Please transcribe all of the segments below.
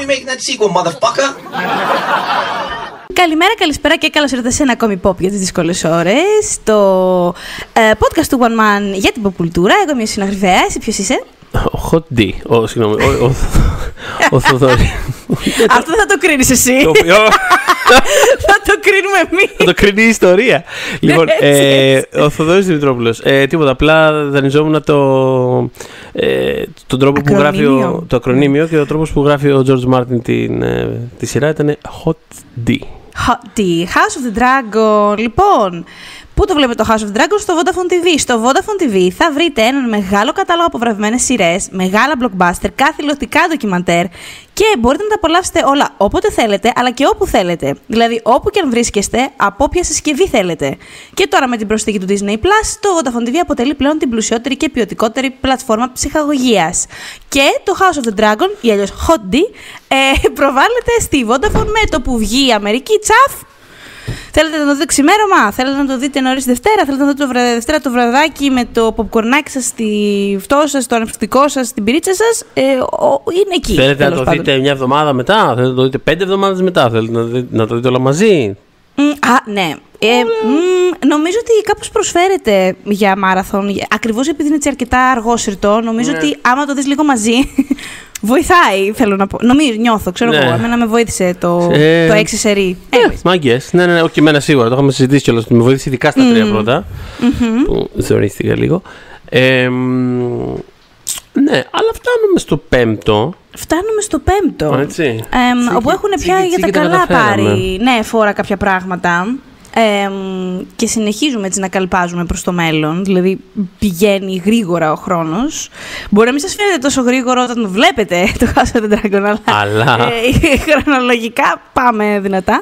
making that sequel, motherfucker? Καλημέρα, καλησπέρα και καλώς ήρθατε σε ένα ακόμη pop για τις δύσκολες ώρες. Το podcast του One Man για την pop κουλτούρα. Εγώ είμαι ο συναγραφέας. Εσύ ποιος είσαι? Ο Hot D. Συγγνώμη, ο Θοδόρη. Αυτό θα το κρίνεις εσύ. Θα το κρίνουμε εμείς. Θα το κρίνει η ιστορία. Λοιπόν, ο Θοδόρης Δημητρόπουλος. Τίποτα, απλά δανειζόμουν τον τρόπο που γράφει το ακρονίμιο και ο τρόπος που γράφει ο George Martin τη σειρά ήταν Hot D. Hot D, House of the Dragon. Λοιπόν, πού το βλέπετε το House of the Dragon? Στο Vodafone TV. Στο Vodafone TV θα βρείτε έναν μεγάλο κατάλογο από βραβευμένες σειρές, μεγάλα blockbuster, καθηλωτικά ντοκιμαντέρ και μπορείτε να τα απολαύσετε όλα όποτε θέλετε, αλλά και όπου θέλετε. Δηλαδή, όπου και αν βρίσκεστε, από όποια συσκευή θέλετε. Και τώρα με την προσθήκη του Disney+, το Vodafone TV αποτελεί πλέον την πλουσιότερη και ποιοτικότερη πλατφόρμα ψυχαγωγίας. Και το House of the Dragon, ή αλλιώς Hot D, προβάλλεται στη Vodafone με το που βγει η Αμερική, τσαφ. Θέλετε να το δείτε ξημέρωμα, θέλετε να το δείτε νωρίς Δευτέρα, θέλετε να το δείτε Δευτέρα το βραδάκι με το ποπκορνάκι σας, στη φτώση σας, το αναψυκτικό σας, την πυρίτσα σας, είναι εκεί. Θέλετε να το δείτε μια εβδομάδα μετά, θέλετε να το δείτε 5 εβδομάδες μετά, θέλετε να το δείτε όλα μαζί? Ναι. Νομίζω ότι κάπως προσφέρεται για μάραθον, ακριβώς επειδή είναι έτσι αρκετά αργόσυρτο, νομίζω ότι άμα το δεις λίγο μαζί, βοηθάει, θέλω να πω. Νιώθω, ξέρω εγώ, εμένα με βοήθησε το 6 σερί. Μάγκες, ναι, όχι εμένα σίγουρα, το είχαμε συζητήσει κιόλας, με βοήθησε ειδικά στα 3 πρώτα, που ζορίστηκα λίγο. Ναι, αλλά φτάνουμε στο 5ο. Φτάνουμε στο 5ο. Έτσι. Όπου έχουν πια για τα καλά πάρει φόρα κάποια πράγματα. Και συνεχίζουμε έτσι να καλπάζουμε προς το μέλλον. Δηλαδή πηγαίνει γρήγορα ο χρόνος. Μπορεί να μην σας φαίνεται τόσο γρήγορο όταν το βλέπετε το House of the Dragon, αλλά χρονολογικά πάμε δυνατά.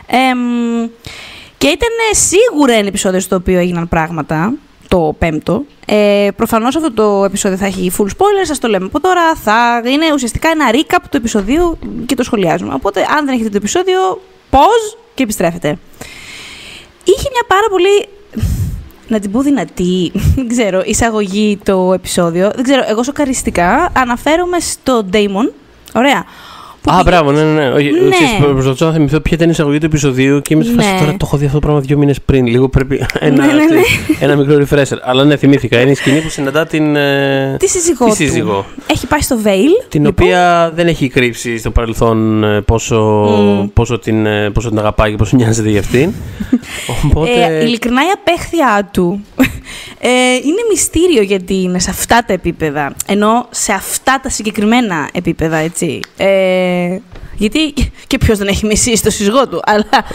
Και ήταν σίγουρα ένα επεισόδιο στο οποίο έγιναν πράγματα. Το 5ο. Προφανώς αυτό το επεισόδιο θα έχει full spoilers, σας το λέμε από τώρα. Θα είναι ουσιαστικά ένα recap του επεισοδίου και το σχολιάζουμε. Οπότε, αν δεν έχετε το επεισόδιο, pause και επιστρέφετε. Είχε μια πάρα πολύ, να την πω δυνατή, δεν ξέρω, εισαγωγή το επεισόδιο. Δεν ξέρω, εγώ σοκαριστικά αναφέρομαι στο Daemon. Ωραία. Μπράβο, ναι. Προσπαθώ να θυμηθώ ποια ήταν η εισαγωγή του επεισοδίου και είμαι σε φάση τώρα το έχω δει αυτό το πράγμα 2 μήνες πριν. Λίγο πρέπει ένα μικρό refresher. Αλλά ναι, θυμήθηκα. Είναι η σκηνή που συναντά τη σύζυγό. Έχει πάει στο Vale. Την οποία δεν έχει κρύψει στο παρελθόν πόσο την αγαπάει και πόσο νοιάζεται για αυτήν. Ειλικρινά η απέχθειά του είναι μυστήριο γιατί είναι σε αυτά τα επίπεδα. Ενώ σε αυτά τα συγκεκριμένα επίπεδα, έτσι. Γιατί και ποιος δεν έχει μισήσει το σύζυγό του.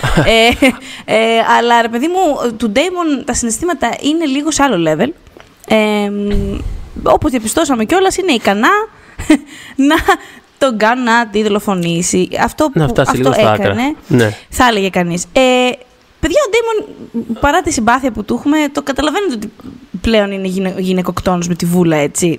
Αλλά ρε παιδί μου, του Daemon τα συναισθήματα είναι λίγο σε άλλο level. Όπως διαπιστώσαμε κιόλας, είναι ικανά να τον κάνουν να τη δολοφονήσει. Αυτό που έκανε, θα έλεγε κανείς. Παιδιά, ο Daemon, παρά τη συμπάθεια που του έχουμε, το καταλαβαίνετε ότι πλέον είναι γυναικοκτόνος με τη βούλα, έτσι.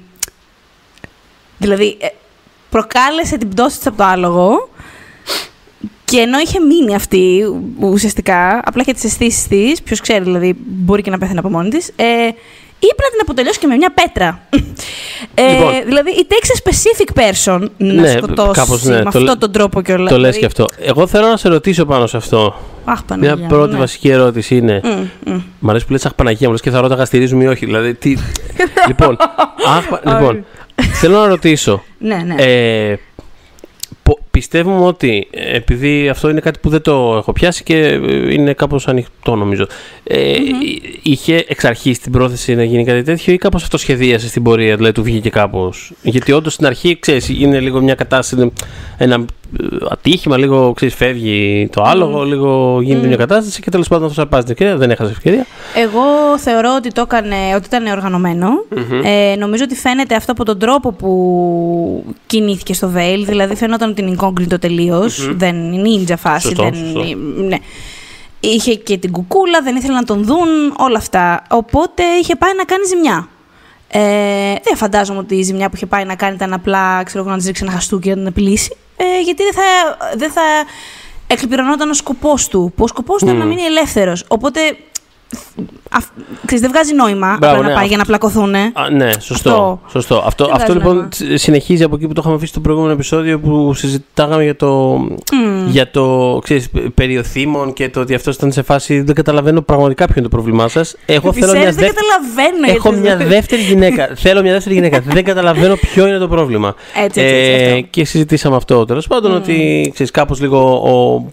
Δηλαδή προκάλεσε την πτώση της από το άλογο και ενώ είχε μείνει αυτή ουσιαστικά, απλά είχε τις αισθήσεις της, ποιος ξέρει, δηλαδή μπορεί και να πέθανε από μόνη της, είπε να την αποτελειώσει και με μια πέτρα. Λοιπόν, δηλαδή, it takes a specific person να σκοτώσει με αυτόν τον τρόπο και όλα. Το λες και αυτό. Εγώ θέλω να σε ρωτήσω πάνω σε αυτό. Μια πρώτη βασική ερώτηση είναι. Μ' αρέσει που λες αχ Παναγία μου, λες και θα ρώταγα στηρίζουμε ή όχι. Δηλαδή, λοιπόν, θέλω να ρωτήσω. Ναι. Πιστεύουμε ότι, επειδή αυτό είναι κάτι που δεν το έχω πιάσει και είναι κάπως ανοιχτό νομίζω, είχε εξ αρχής την πρόθεση να γίνει κάτι τέτοιο ή κάπως αυτό σχεδίασε στην πορεία, δηλαδή του βγήκε κάπως? Γιατί όντως στην αρχή, ξέρεις, είναι λίγο μια κατάσταση, ένα ατύχημα, λίγο, ξέρεις, φεύγει το άλογο, λίγο γίνεται μια κατάσταση και τέλος πάντων αυτό αρπάζεται και δεν έχασε ευκαιρία. Εγώ θεωρώ ότι το έκανε, ότι ήταν οργανωμένο. Νομίζω ότι φαίνεται αυτό από τον τρόπο που κινήθηκε στο Vale, δηλαδή φαινόταν ότι είναι incognito τελείως, δεν είναι ninja φάση. Ναι. Είχε και την κουκούλα, δεν ήθελαν να τον δουν, όλα αυτά. Οπότε είχε πάει να κάνει ζημιά. Δεν φαντάζομαι ότι η ζημιά που είχε πάει να κάνει ήταν απλά, ξέρω, να της ρίξει ένα χαστούκι και να την απειλήσει. Γιατί δεν θα εκπληρωνόταν ο σκοπός του. Που ο σκοπός του ήταν να μείνει ελεύθερος. Οπότε Ξέρεις, δεν βγάζει νόημα να πάει για να πλακωθούν. Ναι, σωστό. Αυτό λοιπόν συνεχίζει από εκεί που το είχαμε αφήσει στο προηγούμενο επεισόδιο που συζητάγαμε για το ξέρεις, περίοθήμων και το ότι αυτό ήταν σε φάση. Δεν καταλαβαίνω πραγματικά ποιο είναι το πρόβλημά σας. Έχω μια δεύτερη γυναίκα. Θέλω μια δεύτερη γυναίκα. Δεν καταλαβαίνω ποιο είναι το πρόβλλημα. Έτσι. Και συζητήσαμε αυτό τέλος πάντων ότι ξέρεις, κάπως λίγο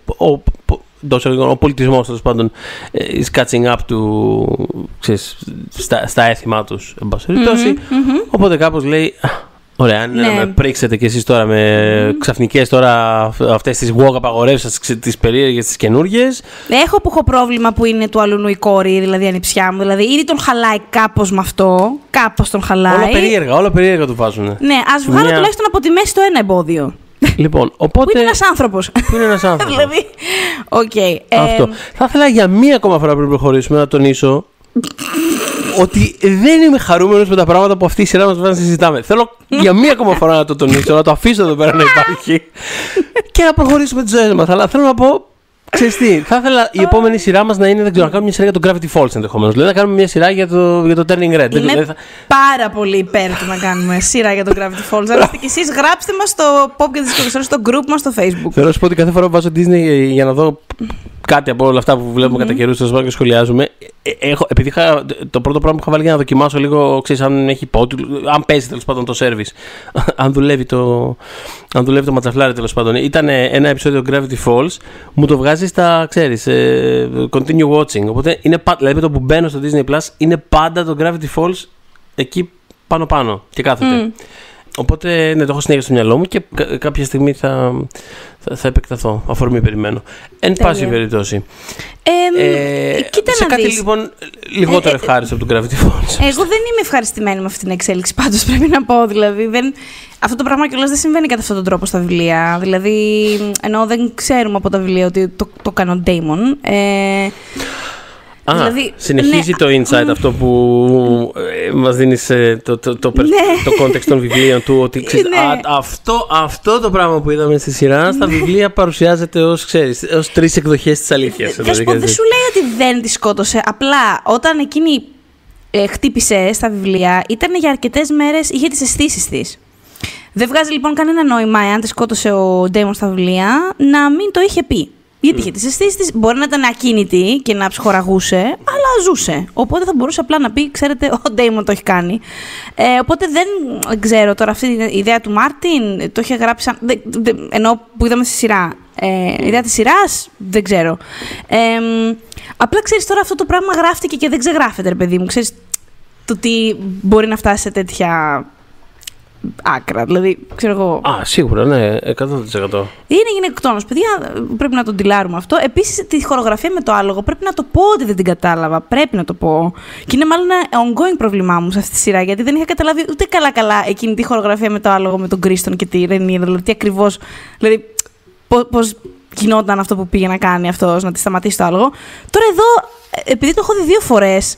ο πολιτισμός τέλος πάντων is catching up στα έθιμά τους εν πάση περιπτώσει. Οπότε κάπως λέει ωραία, να με πρίξετε κι εσείς τώρα με ξαφνικές τώρα αυτές τις walk απαγορεύσεις, τις περίεργες, τις καινούργιες. Έχω που έχω πρόβλημα που είναι του αλουνού η κόρη, δηλαδή η ανιψιά μου. Δηλαδή ήδη τον χαλάει κάπως με αυτό. Κάπως τον χαλάει. Όλα περίεργα του βάζουν. Ναι, ας βγάλω τουλάχιστον από τη μέση το ένα εμπόδιο. Λοιπόν, οπότε. Που είναι ένας άνθρωπος. Δηλαδή. Okay, αυτό. Θα ήθελα για μία ακόμα φορά πριν προχωρήσουμε να τονίσω ότι δεν είμαι χαρούμενος με τα πράγματα που αυτή η σειρά μας βάζει να συζητάμε. Θέλω για μία ακόμα φορά να το τονίσω, να το αφήσω εδώ πέρα να υπάρχει και να προχωρήσουμε τις ζωές μας. Αλλά θέλω να πω. Ξέρεις τι, θα ήθελα η επόμενη σειρά μας να είναι, δεν ξέρω, να κάνουμε μια σειρά για το Gravity Falls ενδεχομένως. Δηλαδή να κάνουμε μια σειρά για το Turning Red. Είμαι πάρα πολύ υπέρ του να κάνουμε σειρά για το Gravity Falls. Αν είστε κι εσείς, γράψτε μας στο pop και τις στο group μας στο Facebook. Θέλω να σου πω ότι κάθε φορά που βάζω Disney για να δω κάτι από όλα αυτά που βλέπουμε κατά καιρούς και σχολιάζουμε. Επειδή το πρώτο πράγμα που είχα βάλει για να δοκιμάσω λίγο, ξέρεις, αν έχει αν παίζει τέλος πάντων το service, αν δουλεύει το ματσαφλάρι τέλος πάντων. Ήταν ένα επεισόδιο Gravity Falls, μου το βγάζει στα, ξέρεις, continue watching. Οπότε είναι δηλαδή με το που μπαίνω στο Disney Plus είναι πάντα το Gravity Falls εκεί πάνω και κάθεται. Οπότε ναι, το έχω συνέχεια στο μυαλό μου και κάποια στιγμή θα επεκταθώ. Αφορμή περιμένω. Εν πάση περιπτώσει. Κοίτα σε να κάτι δεις. Λοιπόν λιγότερο ευχάριστο από τον Gravity Falls. Εγώ δεν είμαι ευχαριστημένη με αυτή την εξέλιξη, πάντως πρέπει να πω. Δηλαδή, αυτό το πράγμα κιόλας δεν συμβαίνει κατά αυτόν τον τρόπο στα βιβλία. Δηλαδή, ενώ δεν ξέρουμε από τα βιβλία ότι το κάνει ο Damon. Δηλαδή, συνεχίζει το insight αυτό που μας δίνεις το context των βιβλίων του ότι ξέρεις, αυτό το πράγμα που είδαμε στη σειρά στα βιβλία παρουσιάζεται ως 3 εκδοχές της αλήθειας. Δεν σου λέει ότι δεν τη σκότωσε, απλά όταν εκείνη χτύπησε στα βιβλία ήταν για αρκετές μέρες, είχε τις αισθήσεις της. Δεν βγάζει λοιπόν κανένα νόημα εάν τη σκότωσε ο Damon στα βιβλία να μην το είχε πει. Γιατί είχε τις αισθήσεις της, μπορεί να ήταν ακίνητη και να ψυχοραγούσε, αλλά ζούσε. Οπότε θα μπορούσε απλά να πει, ξέρετε, ο Ντέιμον το έχει κάνει. Οπότε δεν ξέρω τώρα αυτή η ιδέα του Μάρτιν, το είχε γράψει ενώ που είδαμε στη σειρά. Η ιδέα της σειράς, δεν ξέρω. Απλά ξέρεις τώρα αυτό το πράγμα γράφτηκε και δεν ξεγράφεται, ρε παιδί μου. Ξέρεις το τι μπορεί να φτάσει σε τέτοια άκρα, δηλαδή, ξέρω εγώ. Σίγουρα, ναι, 100%. Είναι γυναικοκτόνος, παιδιά, πρέπει να τον τυλάρουμε αυτό. Επίσης, τη χορογραφία με το άλογο πρέπει να το πω ότι δεν την κατάλαβα. Πρέπει να το πω. Και είναι μάλλον ένα ongoing πρόβλημά μου σε αυτή τη σειρά, γιατί δεν είχα καταλάβει ούτε καλά εκείνη τη χορογραφία με το άλογο, με τον Κρίστον και τη Ρενίδα. Δηλαδή, τι ακριβώς. Δηλαδή, πώς γινόταν αυτό που πήγε να κάνει αυτός, να τη σταματήσει το άλογο. Τώρα εδώ, επειδή το έχω δει 2 φορές.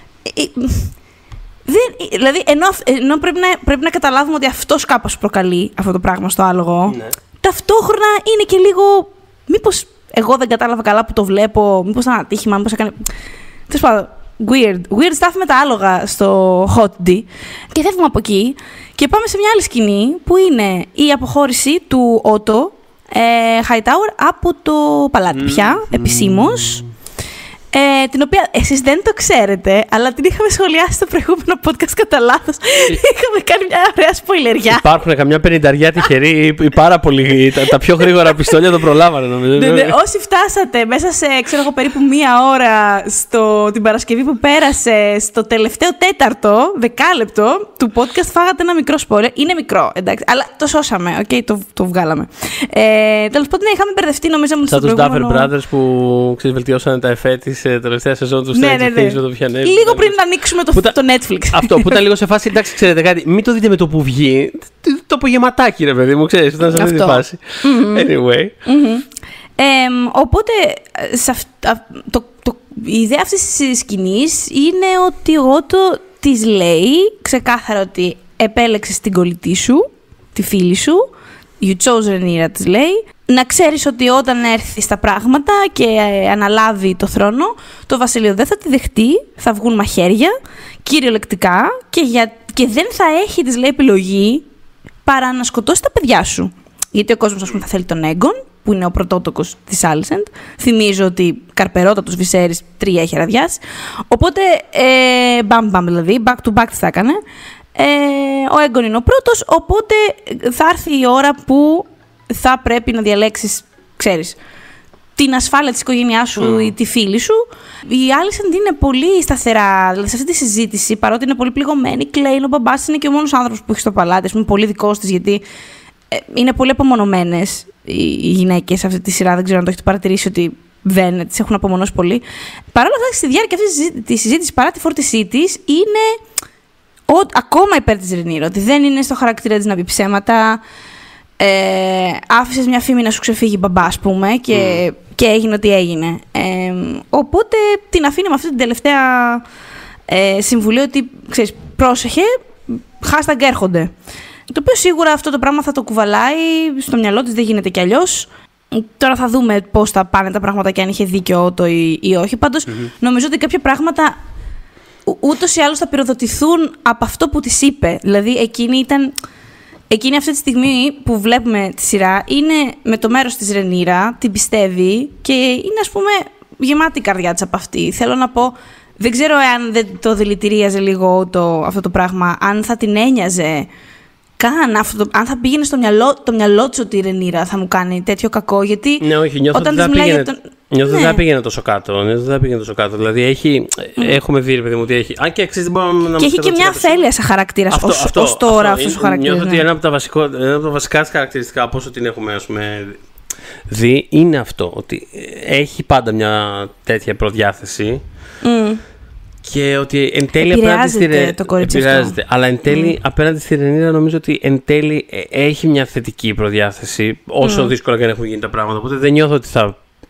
Δηλαδή, ενώ πρέπει να καταλάβουμε ότι αυτός κάπως προκαλεί αυτό το πράγμα στο άλογο, ναι. Ταυτόχρονα είναι και λίγο. Μήπως εγώ δεν κατάλαβα καλά που το βλέπω, μήπως ήταν ατύχημα, μήπως έκανε. Τέλος πάντων, weird stuff με τα άλογα στο Hot D. Και φεύγουμε από εκεί και πάμε σε μια άλλη σκηνή που είναι η αποχώρηση του Otto Hightower από το παλάτι πια, επισήμως. Την οποία εσείς δεν το ξέρετε, αλλά την είχαμε σχολιάσει στο προηγούμενο podcast κατά λάθος. Είχαμε κάνει μια ωραία σποιλεριά. Υπάρχουν καμιά 50 τυχεροί ή πάρα πολύ. Τα πιο γρήγορα πιστόλια το προλάβανε, νομίζω. Ναι, όσοι φτάσατε μέσα σε περίπου 1 ώρα την Παρασκευή που πέρασε, στο τελευταίο 4ο δεκάλεπτο του podcast, φάγατε ένα μικρό spoiler. Είναι μικρό, εντάξει, αλλά το σώσαμε, το βγάλαμε. Τέλος πάντων, είχαμε μπερδευτεί, νομίζαμε. Σαν τους Duffer Brothers που βελτιώσανε τα εφέ της τελευταία σεζόν του Stranger Things με το πιανέλ. Λίγο πριν να ανοίξουμε το Netflix. Αυτό που ήταν λίγο σε φάση, εντάξει, ξέρετε κάτι, μην το δείτε με το που βγει. Το απογευματάκι, ρε παιδί μου, ξέρεις, ήταν σε αυτή τη φάση. Anyway. Οπότε, η ιδέα αυτής της σκηνής είναι ότι ο Otto της λέει ξεκάθαρα ότι επέλεξες την κολλητή σου, τη φίλη σου, you chose Rhaenyra της λέει, να ξέρεις ότι όταν έρθει στα πράγματα και αναλάβει το θρόνο, το βασίλειο δεν θα τη δεχτεί, θα βγουν μαχαίρια, κυριολεκτικά, και δεν θα έχει, της λέει, επιλογή παρά να σκοτώσει τα παιδιά σου. Γιατί ο κόσμος, ας πούμε, θα θέλει τον Έγκον, που είναι ο πρωτότοκος της Άλισεντ. Θυμίζω ότι καρπερότατος Βισέρης 3 έχει ραδιάσει. Οπότε, μπαμ, δηλαδή, back to back θα έκανε. Ο Έγκον είναι ο πρώτος, οπότε θα έρθει η ώρα που θα πρέπει να διαλέξεις, ξέρεις, την ασφάλεια της οικογένειάς σου ή τη φίλη σου. Η Άλισεντ είναι πολύ σταθερά, δηλαδή σε αυτή τη συζήτηση, παρότι είναι πολύ πληγωμένη, κλαίει, ο μπαμπάς είναι και ο μόνος άνθρωπος που έχει στο παλάτι, είναι πολύ δικός της, γιατί είναι πολύ απομονωμένες οι γυναίκες σε αυτή τη σειρά. Δεν ξέρω αν το έχετε παρατηρήσει ότι δεν τις έχουν απομονώσει πολύ. Παρ' όλα αυτά, στη διάρκεια αυτή τη συζήτηση, παρά τη φόρτισή της, είναι ακόμα υπέρ της Ρενίρα, ότι δεν είναι στο χαρακτήρα της να πει ψέματα. Άφησες μια φήμη να σου ξεφύγει μπαμπά, ας πούμε, και έγινε ό,τι έγινε. Οπότε την αφήνει με αυτή την τελευταία συμβουλή ότι, ξέρεις, πρόσεχε, hashtag έρχονται. Το οποίο σίγουρα αυτό το πράγμα θα το κουβαλάει στο μυαλό της, δεν γίνεται κι αλλιώς. Τώρα θα δούμε πώς θα πάνε τα πράγματα και αν είχε δίκιο ή όχι. Πάντως, νομίζω ότι κάποια πράγματα ούτως ή άλλως θα πυροδοτηθούν από αυτό που της είπε. Δηλαδή, εκείνη αυτή τη στιγμή που βλέπουμε τη σειρά είναι με το μέρος της Ρενίρα, την πιστεύει και είναι, ας πούμε, γεμάτη η καρδιά της από αυτή. Θέλω να πω, δεν ξέρω αν δεν το δηλητηρίαζε λίγο αυτό το πράγμα, αν θα την ένοιαζε καν, αν θα πήγαινε στο μυαλό της ότι η Ρενίρα θα μου κάνει τέτοιο κακό, γιατί ναι, όχι, νιώθω ότι δεν θα πήγαινε τόσο κάτω. Δηλαδή, έχουμε δει, παιδί μου, ότι έχει. Αν και εξής, και έχει και μια αφέλεια σε χαρακτήρα ως τώρα αυτός ο χαρακτήρας. Νιώθω ότι ένα από τα βασικά χαρακτηριστικά, από όσο την έχουμε, ας πούμε, δει, είναι αυτό. Ότι έχει πάντα μια τέτοια προδιάθεση. Και ότι εν τέλει επηρεάζεται. Αλλά εν τέλει απέναντι στη Ρενίρα νομίζω ότι εν τέλει έχει μια θετική προδιάθεση, όσο δύσκολα και αν έχουν γίνει τα πράγματα. Οπότε δεν νιώθω ότι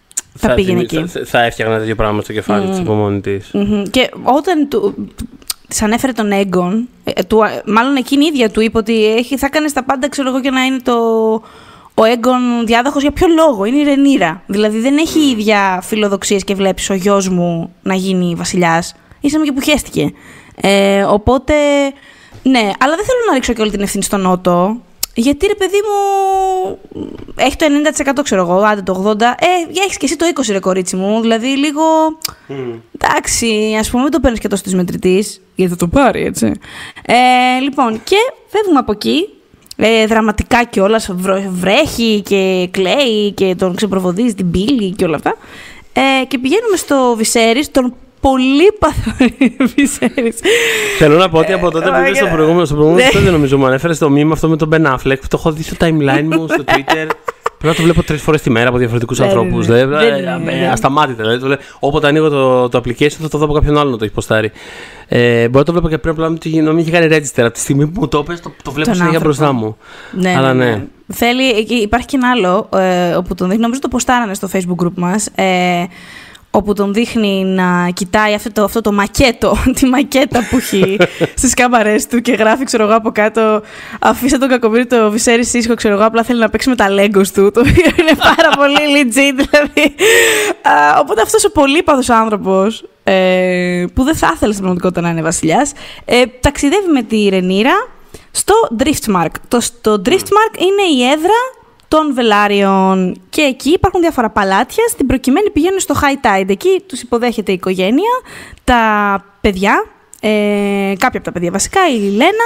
θα έφτιαχνα τέτοιο πράγμα στο κεφάλι της από μόνη της. Και όταν της ανέφερε τον Έγκον, μάλλον εκείνη η ίδια του είπε ότι θα έκανε τα πάντα, ξέρω εγώ, και να είναι ο Έγκον διάδοχος. Για ποιο λόγο? Είναι η Ρενίρα. Δηλαδή δεν έχει η ίδια φιλοδοξίες και βλέπεις ο γιος μου να γίνει βασιλιάς. Ήσαμε και που χέστηκε. Οπότε, ναι, αλλά δεν θέλω να ρίξω και όλη την ευθύνη στον Νότο. Γιατί, ρε παιδί μου, έχει το 90%, ξέρω εγώ, άντε το 80%. Έχεις και εσύ το 20%, ρε κορίτσι μου. Δηλαδή, λίγο. Εντάξει, ας πούμε, μην το παίρνεις και τόσο της μετρητής. Γιατί θα το πάρει, έτσι. Λοιπόν, και φεύγουμε από εκεί. Δραματικά κιόλας, βρέχει και κλαίει και τον ξεπροβοδίζει την πύλη και όλα αυτά. Και πηγαίνουμε στο Βισέρης, τον πολύπαθο Βισέρης. Θέλω να πω ότι από τότε που είδε στο προηγούμενο επεισόδιο, νομίζω μου ανέφερε το μήνυμα αυτό με τον Ben Affleck, που το έχω δει στο timeline μου, στο Twitter. Πρέπει να το βλέπω 3 φορές τη μέρα από διαφορετικούς ανθρώπους. Ασταμάτητα. Όποτε ανοίγω το application θα το δω από κάποιον άλλο να το έχει ποστάρει. Μπορεί να το βλέπω και πρέπει να μην είχε κάνει register. Από τη στιγμή που μου το πες, το βλέπω συνέχεια μπροστά μου. Ναι. Υπάρχει και ένα άλλο όπου τον δείχνει, νομίζω το ποστάρανε στο Facebook group μας. Όπου τον δείχνει να κοιτάει αυτό το μακέτο, τη μακέτα που έχει στις κάμαρες του και γράφει, ξέρω εγώ, από κάτω, αφήστε τον κακομοίρη το Βισέρης ήσυχο, ξέρω εγώ, απλά θέλει να παίξει με τα Legos του, το οποίο είναι πάρα πολύ legit, δηλαδή. Οπότε αυτός ο πολύπαθος άνθρωπος, που δεν θα ήθελε στην πραγματικότητα να είναι βασιλιάς, ταξιδεύει με τη Ρενίρα στο Driftmark. Το Driftmark είναι η έδρα των Βελάριων και εκεί υπάρχουν διάφορα παλάτια. Στην προκειμένη πηγαίνουν στο High Tide. Εκεί τους υποδέχεται η οικογένεια, τα παιδιά, κάποια από τα παιδιά βασικά, η Λένα.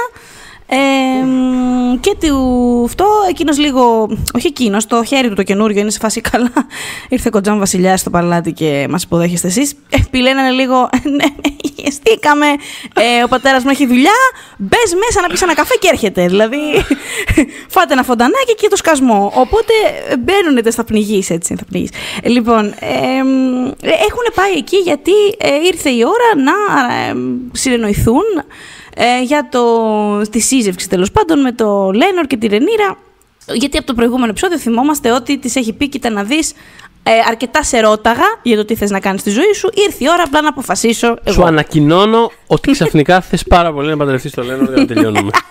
Και αυτό, εκείνος λίγο, όχι εκείνος, το χέρι του το καινούριο είναι σε φάση καλά. Ήρθε κοντζάμ βασιλιάς στο παλάτι και μας υποδέχεστε εσείς. Πηλαίνανε λίγο, ναι, στήκαμε, ο πατέρας μου έχει δουλειά, μπες μέσα να πεις ένα καφέ και έρχεται. Δηλαδή, φάτε ένα φοντανάκι και το σκασμό. Οπότε μπαίνουνε στα πνιγείς, έτσι, θα πνιγείς. Λοιπόν, έχουν πάει εκεί γιατί ήρθε η ώρα να συνεννοηθούν για τη σύζευξη, τέλος πάντων, με το Λένορ και τη Ρενίρα. Γιατί από το προηγούμενο επεισόδιο θυμόμαστε ότι της έχει πει: κοίτα να δεις, αρκετά σε ρώταγα για το τι θες να κάνεις στη ζωή σου. Ήρθε η ώρα απλά να αποφασίσω εγώ. Σου ανακοινώνω ότι ξαφνικά θες πάρα πολύ να παντρευτείς το Λένορ για να τελειώνουμε.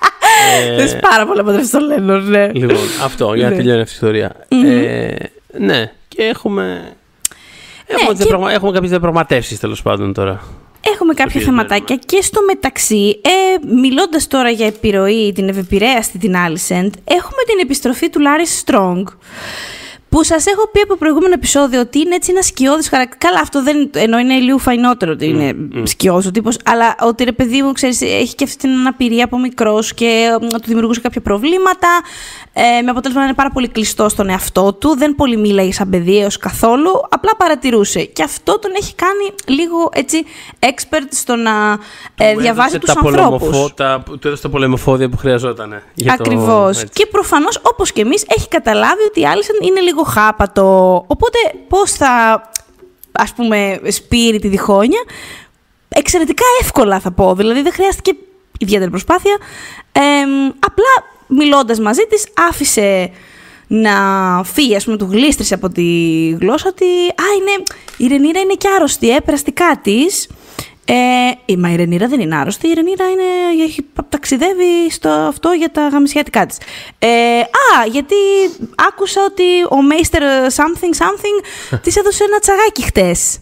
Θες πάρα πολλά παντρεύσεις τον Λένορ, ναι. Λοιπόν, αυτό, για να τελειώνει αυτή η ιστορία. Ναι, και έχουμε κάποιες διαπραγματεύσεις τέλος πάντων τώρα. Έχουμε κάποια θεματάκια και στο μεταξύ, μιλώντας τώρα για επιρροή, την ευεπηρέαστη την Alicent, έχουμε την επιστροφή του Larry Strong, που σας έχω πει από προηγούμενο επεισόδιο ότι είναι έτσι ένα σκιώδης χαρακτήρα. Καλά, αυτό δεν ενώ είναι λίγο φαϊνότερο ότι είναι σκιώδης ο τύπος, αλλά ότι ρε παιδί μου, ξέρεις, έχει και αυτή την αναπηρία από μικρός και του δημιουργούσε κάποια προβλήματα. Με αποτέλεσμα να είναι πάρα πολύ κλειστό στον εαυτό του. Δεν πολύ μίλαγε σαν παιδί έως καθόλου. Απλά παρατηρούσε. Και αυτό τον έχει κάνει λίγο έτσι expert στο να διαβάζει τους ανθρώπους. Του έδωσε τα πολεμοφόδια που χρειαζόταν. Ακριβώς. Και προφανώς, όπως και εμείς, έχει καταλάβει ότι η Alicent είναι λίγο χάπατο. Οπότε πώς θα, ας πούμε, σπείρει τη διχόνοια? Εξαιρετικά εύκολα θα πω. Δηλαδή δεν χρειάστηκε ιδιαίτερη προσπάθεια. Απλά μιλώντας μαζί της, άφησε να φύγει, ας πούμε, του γλίστρισε από τη γλώσσα ότι η Ρενίρα είναι και άρρωστη, περαστικά της. Μα η Ρενίρα δεν είναι άρρωστη, η Ρενίρα ταξιδεύει στο αυτό για τα γαμισιάτικά της. Γιατί άκουσα ότι ο Meister something της έδωσε ένα τσαγάκι χτες.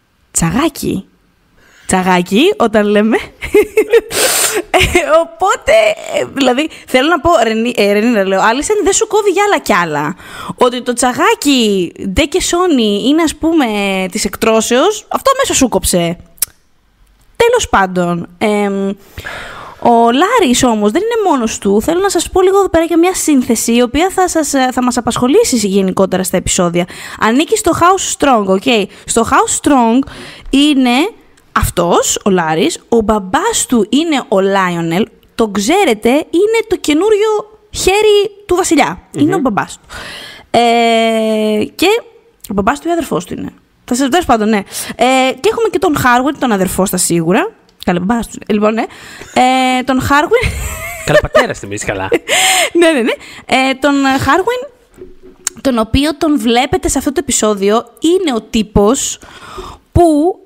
Τσαγάκι, όταν λέμε. Οπότε, δηλαδή, θέλω να πω, Ρενίρα, λέω, Alicent δεν σου κόβει για άλλα κι άλλα. Ότι το τσαγάκι ντε και Sony είναι, ας πούμε, της εκτρώσεως, αυτό μέσα σου κόψε. Τέλος πάντων, ο Λάρης όμως δεν είναι μόνος του. Θέλω να σας πω λίγο εδώ πέρα για μια σύνθεση, η οποία θα μας απασχολήσει γενικότερα στα επεισόδια. Ανήκει στο House Strong, ok. Στο House Strong είναι αυτός, ο Λάρης, ο μπαμπάς του είναι ο Λάιονελ, τον ξέρετε, είναι το καινούριο χέρι του βασιλιά. Είναι ο μπαμπάς του. Και ο μπαμπάς του ή ο αδερφός του είναι. Θα σας δώσω πάντων, ναι. Και έχουμε και τον Χάρουιν, τον αδερφό στα σίγουρα. Καλά, μπαμπάς του. Λοιπόν, ναι. Τον Χάρουιν. Καλά, πατέρας την πεις καλά. Ναι. Τον Χάρουιν, τον οποίο τον βλέπετε σε αυτό το επεισόδιο, είναι ο τύπος που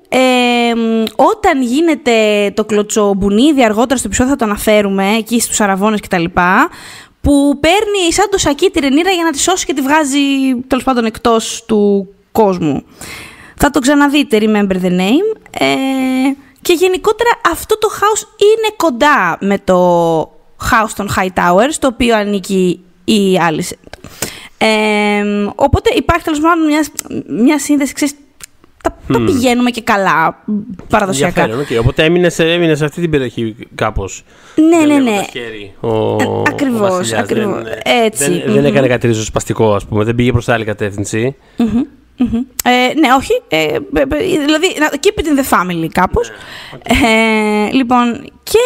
όταν γίνεται το κλωτσομπουνίδι, αργότερα στο επεισόδιο θα το αναφέρουμε, εκεί στους Αραβώνες κτλ., που παίρνει σαν το σακί τη Ρενίρα για να τη σώσει και τη βγάζει τέλος πάντων εκτός του κόσμου. Θα το ξαναδείτε, remember the name. Και γενικότερα αυτό το house είναι κοντά με το house των Hightower, στο οποίο ανήκει η Alicent. Οπότε υπάρχει τέλος πάντων μια σύνδεση, ξέρεις, τα πηγαίνουμε και καλά, παραδοσιακά. Okay. Οπότε έμεινε σε αυτή την περιοχή κάπως. Ναι. Ακριβώς. Έτσι. Δεν έκανε κάτι ριζοσπαστικό, ας πούμε. Δεν πήγε προς άλλη κατεύθυνση. Ναι, όχι. Δηλαδή, keep it in the family κάπως. Λοιπόν, και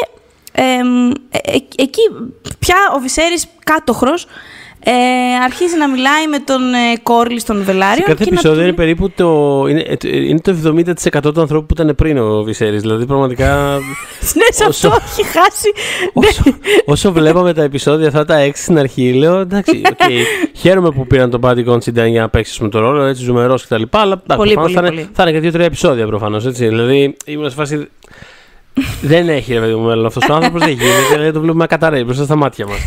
εκεί πια ο Viserys κάτωχρος αρχίζει να μιλάει με τον Κόρλι στον Βελάριον. Σε κάθε επεισόδιο είναι περίπου είναι το 70% του ανθρώπου που ήταν πριν ο Viserys. Δηλαδή πραγματικά. Ναι, σε αυτό έχει χάσει. Όσο βλέπαμε τα επεισόδια αυτά τα 6 στην αρχή, λέω εντάξει, χαίρομαι που πήραν τον Paddy Considine για να παίξει με τον ρόλο, έτσι ζουμερός κτλ. Αλλά προφανώς θα είναι και 2-3 επεισόδια προφανώς. Δηλαδή ήμουν σε φάση. Δεν έχει ρε παιδί μου μέλλον αυτός ο άνθρωπος, δεν γίνεται, δηλαδή το βλέπουμε να καταραίει μπροστά στα μάτια μας.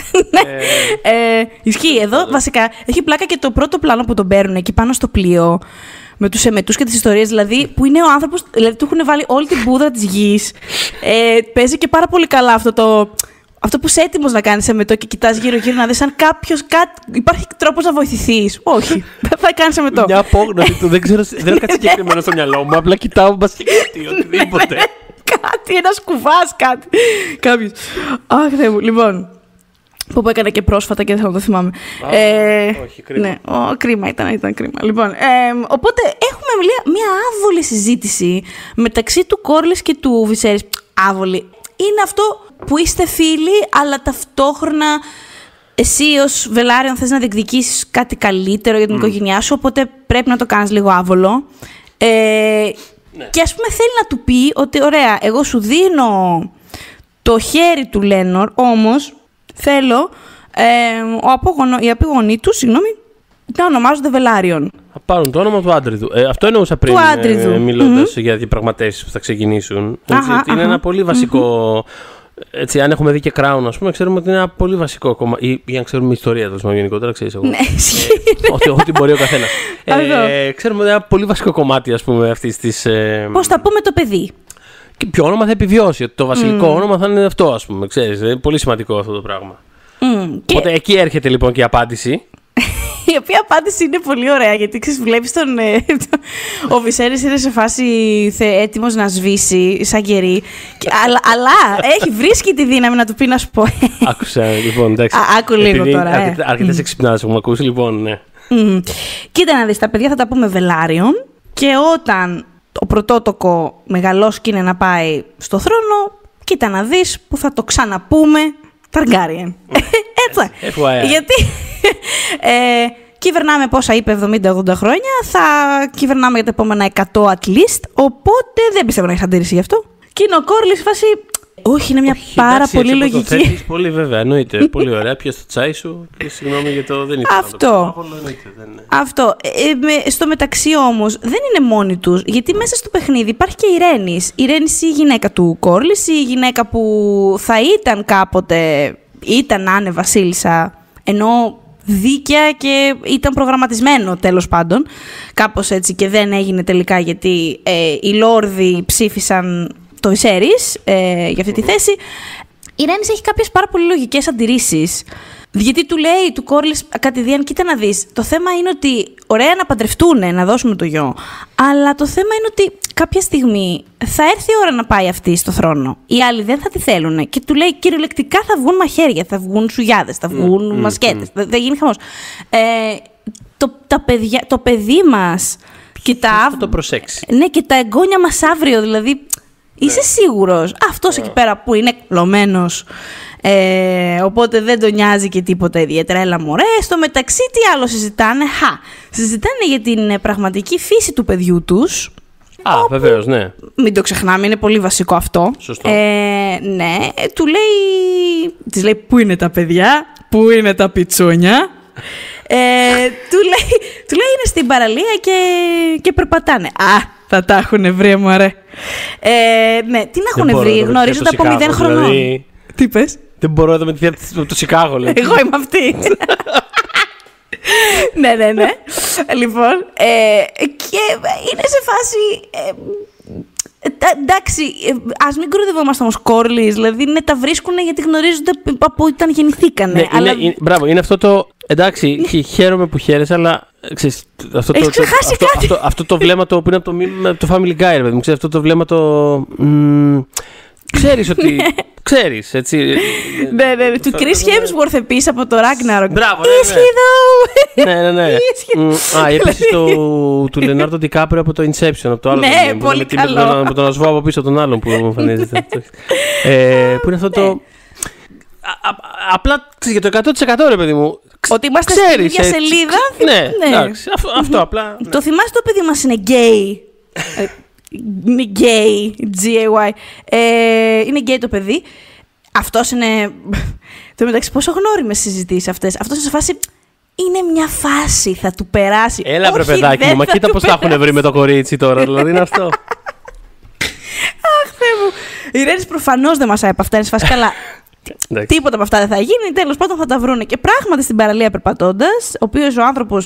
Ισχύει εδώ, βασικά έχει πλάκα και το πρώτο πλάνο που τον παίρνουν εκεί πάνω στο πλοίο με τους εμετούς και τις ιστορίες, δηλαδή που είναι ο άνθρωπος, δηλαδή του έχουν βάλει όλη την μπούδα της γης. Παίζει και πάρα πολύ καλά αυτό που είσαι έτοιμος να κάνεις εμετό και κοιτάς γύρω-γύρω να δεις αν υπάρχει τρόπος να βοηθηθείς. Όχι, δεν θα κάνεις εμετό. Μια απόγνωση του, δεν ξέρω, δεν έχω κάτι συγκεκριμένο στο μυαλό μου, απλά κοιτάω μπας και κάτι, οτιδήποτε. Κάτι, ένας κουβάς, κάτι. Κάποιος. Αχ, Θεέ μου. Λοιπόν, που έκανα και πρόσφατα και δεν θα το θυμάμαι. Όχι, κρίμα. Ναι, κρίμα ήταν κρίμα. Λοιπόν, οπότε έχουμε μια άβολη συζήτηση μεταξύ του Κόρλις και του Viserys. Άβολη. Είναι αυτό που είστε φίλοι, αλλά ταυτόχρονα εσύ ως Βελάριον θες να διεκδικήσεις κάτι καλύτερο για την οικογένειά σου, οπότε πρέπει να το κάνεις λίγο άβολο. Ναι. Και ας πούμε θέλει να του πει ότι ωραία, εγώ σου δίνω το χέρι του Λένορ, όμως θέλω οι απόγονοί του, να ονομάζονται Βελάριον. Θα πάρουν το όνομα του άντρου του. Αυτό εννοούσα πριν, μιλώντας για διαπραγματεύσεις που θα ξεκινήσουν. Είναι ένα πολύ βασικό Έτσι, αν έχουμε δει και Crown, ας πούμε, ξέρουμε ότι είναι ένα πολύ βασικό κομμάτι. Ή αν ξέρουμε ιστορία, τέλος πάντων, γενικότερα, ξέρεις εγώ. Ναι, Ό,τι μπορεί ο καθένας. Ξέρουμε ότι είναι ένα πολύ βασικό κομμάτι, ας πούμε, αυτής της. Πώς θα πούμε το παιδί. Και ποιο όνομα θα επιβιώσει. Ότι το βασιλικό όνομα θα είναι αυτό, ας πούμε. Ξέρεις, είναι πολύ σημαντικό αυτό το πράγμα. Οπότε εκεί έρχεται λοιπόν και η απάντηση. Η οποία απάντηση είναι πολύ ωραία, γιατί βλέπεις τον. Ο Βυσέρης είναι σε φάση έτοιμος να σβήσει, σαν κερί. Αλλά βρίσκει τη δύναμη να του πει να σου πω. Άκουσα, λοιπόν, εντάξει. Άκου λίγο τώρα. Αρκετές εξυπνάδες έχουμε ακούσει, λοιπόν, ναι. Κοίτα να δεις, τα παιδιά θα τα πούμε Velaryon, και όταν ο πρωτότοκο μεγαλώσει και είναι να πάει στο θρόνο, κοίτα να δεις που θα το ξαναπούμε Targaryen. Έτσι. Γιατί κυβερνάμε πόσα είπε, 70-80 χρόνια, θα κυβερνάμε για τα επόμενα 100 at least, οπότε δεν πιστεύω να έχει αντίρρηση γι' αυτό. Και είναι ο Κόρλης φάση. Όχι, είναι μια πάρα πολύ λογική. Το θέτεις πολύ, βέβαια, εννοείται. Πολύ ωραία. Πιες το τσάι σου και συγγνώμη για το δεν ήθελα Αυτό. Στο μεταξύ όμως δεν είναι μόνοι τους, γιατί μέσα στο παιχνίδι υπάρχει και η Ρένις. Η Ρένις, η γυναίκα του Κόρλης, η γυναίκα που θα ήταν κάποτε, ήταν να είναι βασίλισσα, ενώ δίκαια και ήταν προγραμματισμένο τέλος πάντων, κάπως έτσι, και δεν έγινε τελικά γιατί οι Λόρδοι ψήφισαν το Viserys για αυτή τη θέση. Η Ρένις έχει κάποιες πάρα πολύ λογικές αντιρρήσεις. Γιατί του λέει του Κόρλης κατηδίαν, κοίτα να δεις, το θέμα είναι ότι ωραία να παντρευτούνε, να δώσουμε το γιο, αλλά το θέμα είναι ότι κάποια στιγμή θα έρθει η ώρα να πάει αυτή στο θρόνο. Οι άλλοι δεν θα τη θέλουν. Και του λέει κυριολεκτικά θα βγουν μαχαίρια, θα βγουν σουγιάδες, θα βγουν μασκέτες. Θα γίνει χαμός. Το παιδί μας και θα το προσέξει. Ναι, και τα εγγόνια μας αύριο, δηλαδή. Είσαι σίγουρος? Αυτός εκεί πέρα που είναι κλωμένος, οπότε δεν τον νοιάζει και τίποτα ιδιαίτερα. Έλα μωρέ, στο μεταξύ τι άλλο συζητάνε? Συζητάνε για την πραγματική φύση του παιδιού τους. Βεβαίως, ναι. Μην το ξεχνάμε, είναι πολύ βασικό αυτό. Σωστό. Ναι, της λέει πού είναι τα παιδιά, πού είναι τα πιτσούνια. Του λέει είναι στην παραλία και περπατάνε. Θα τα έχουν βρει, μωρέ. Ναι, τι να έχουν βρει, γνωρίζονται από 0 χρονών. Δηλαδή. Τι πες? Δεν μπορώ να με τη το Σικάγο, λέει. Εγώ είμαι αυτή. Ναι. Λοιπόν, και είναι σε φάση. Εντάξει, ας μην κοροϊδευόμαστε όμως Κόρλης, δηλαδή ναι, τα βρίσκουν γιατί γνωρίζονται από όταν γεννηθήκανε. Ναι, αλλά... μπράβο, είναι αυτό το. Εντάξει, χαίρομαι που χαίρεσαι, αλλά ξέρεις, αυτό το βλέμμα το που είναι από το Family Guy, ρε παιδί μου, αυτό το βλέμμα το. Ξέρεις ότι. Ξέρεις, έτσι. Ναι, του Chris Hemsworth επίσης από το Ragnarok. Μπράβο, ναι. Ναι. Επίσης του Leonardo DiCaprio από το Inception, από το άλλο. Ναι, πολύ καλό. Από τον ασβό από πίσω τον άλλον που μου εμφανίζεται. Που είναι αυτό το. Απλά για το 100% ρε παιδί μου. Ότι είμαστε στην ίδια σελίδα. Ναι, εντάξει. Αυτό απλά. Το θυμάσαι το παιδί μας είναι γκέι. Είναι γκέι, G-A-Y. Είναι γκέι το παιδί. Αυτός είναι. Το μεταξύ, πόσο γνώριμες συζητήσεις αυτές. Αυτός είναι σε φάση. Είναι μια φάση, θα του περάσει. Έλα βρε παιδάκι μου, μα κοίτα πώς τα έχουν βρει με το κορίτσι τώρα. Δηλαδή είναι αυτό. Αχ, Θεέ μου. Η Ρένις προφανώς δεν μας από αυτά. Είναι σε φάση καλά. Τίποτα από αυτά δεν θα γίνει. Τέλος πάντων θα τα βρούνε. Και πράγματι στην παραλία περπατώντας, ο οποίος ο άνθρωπος.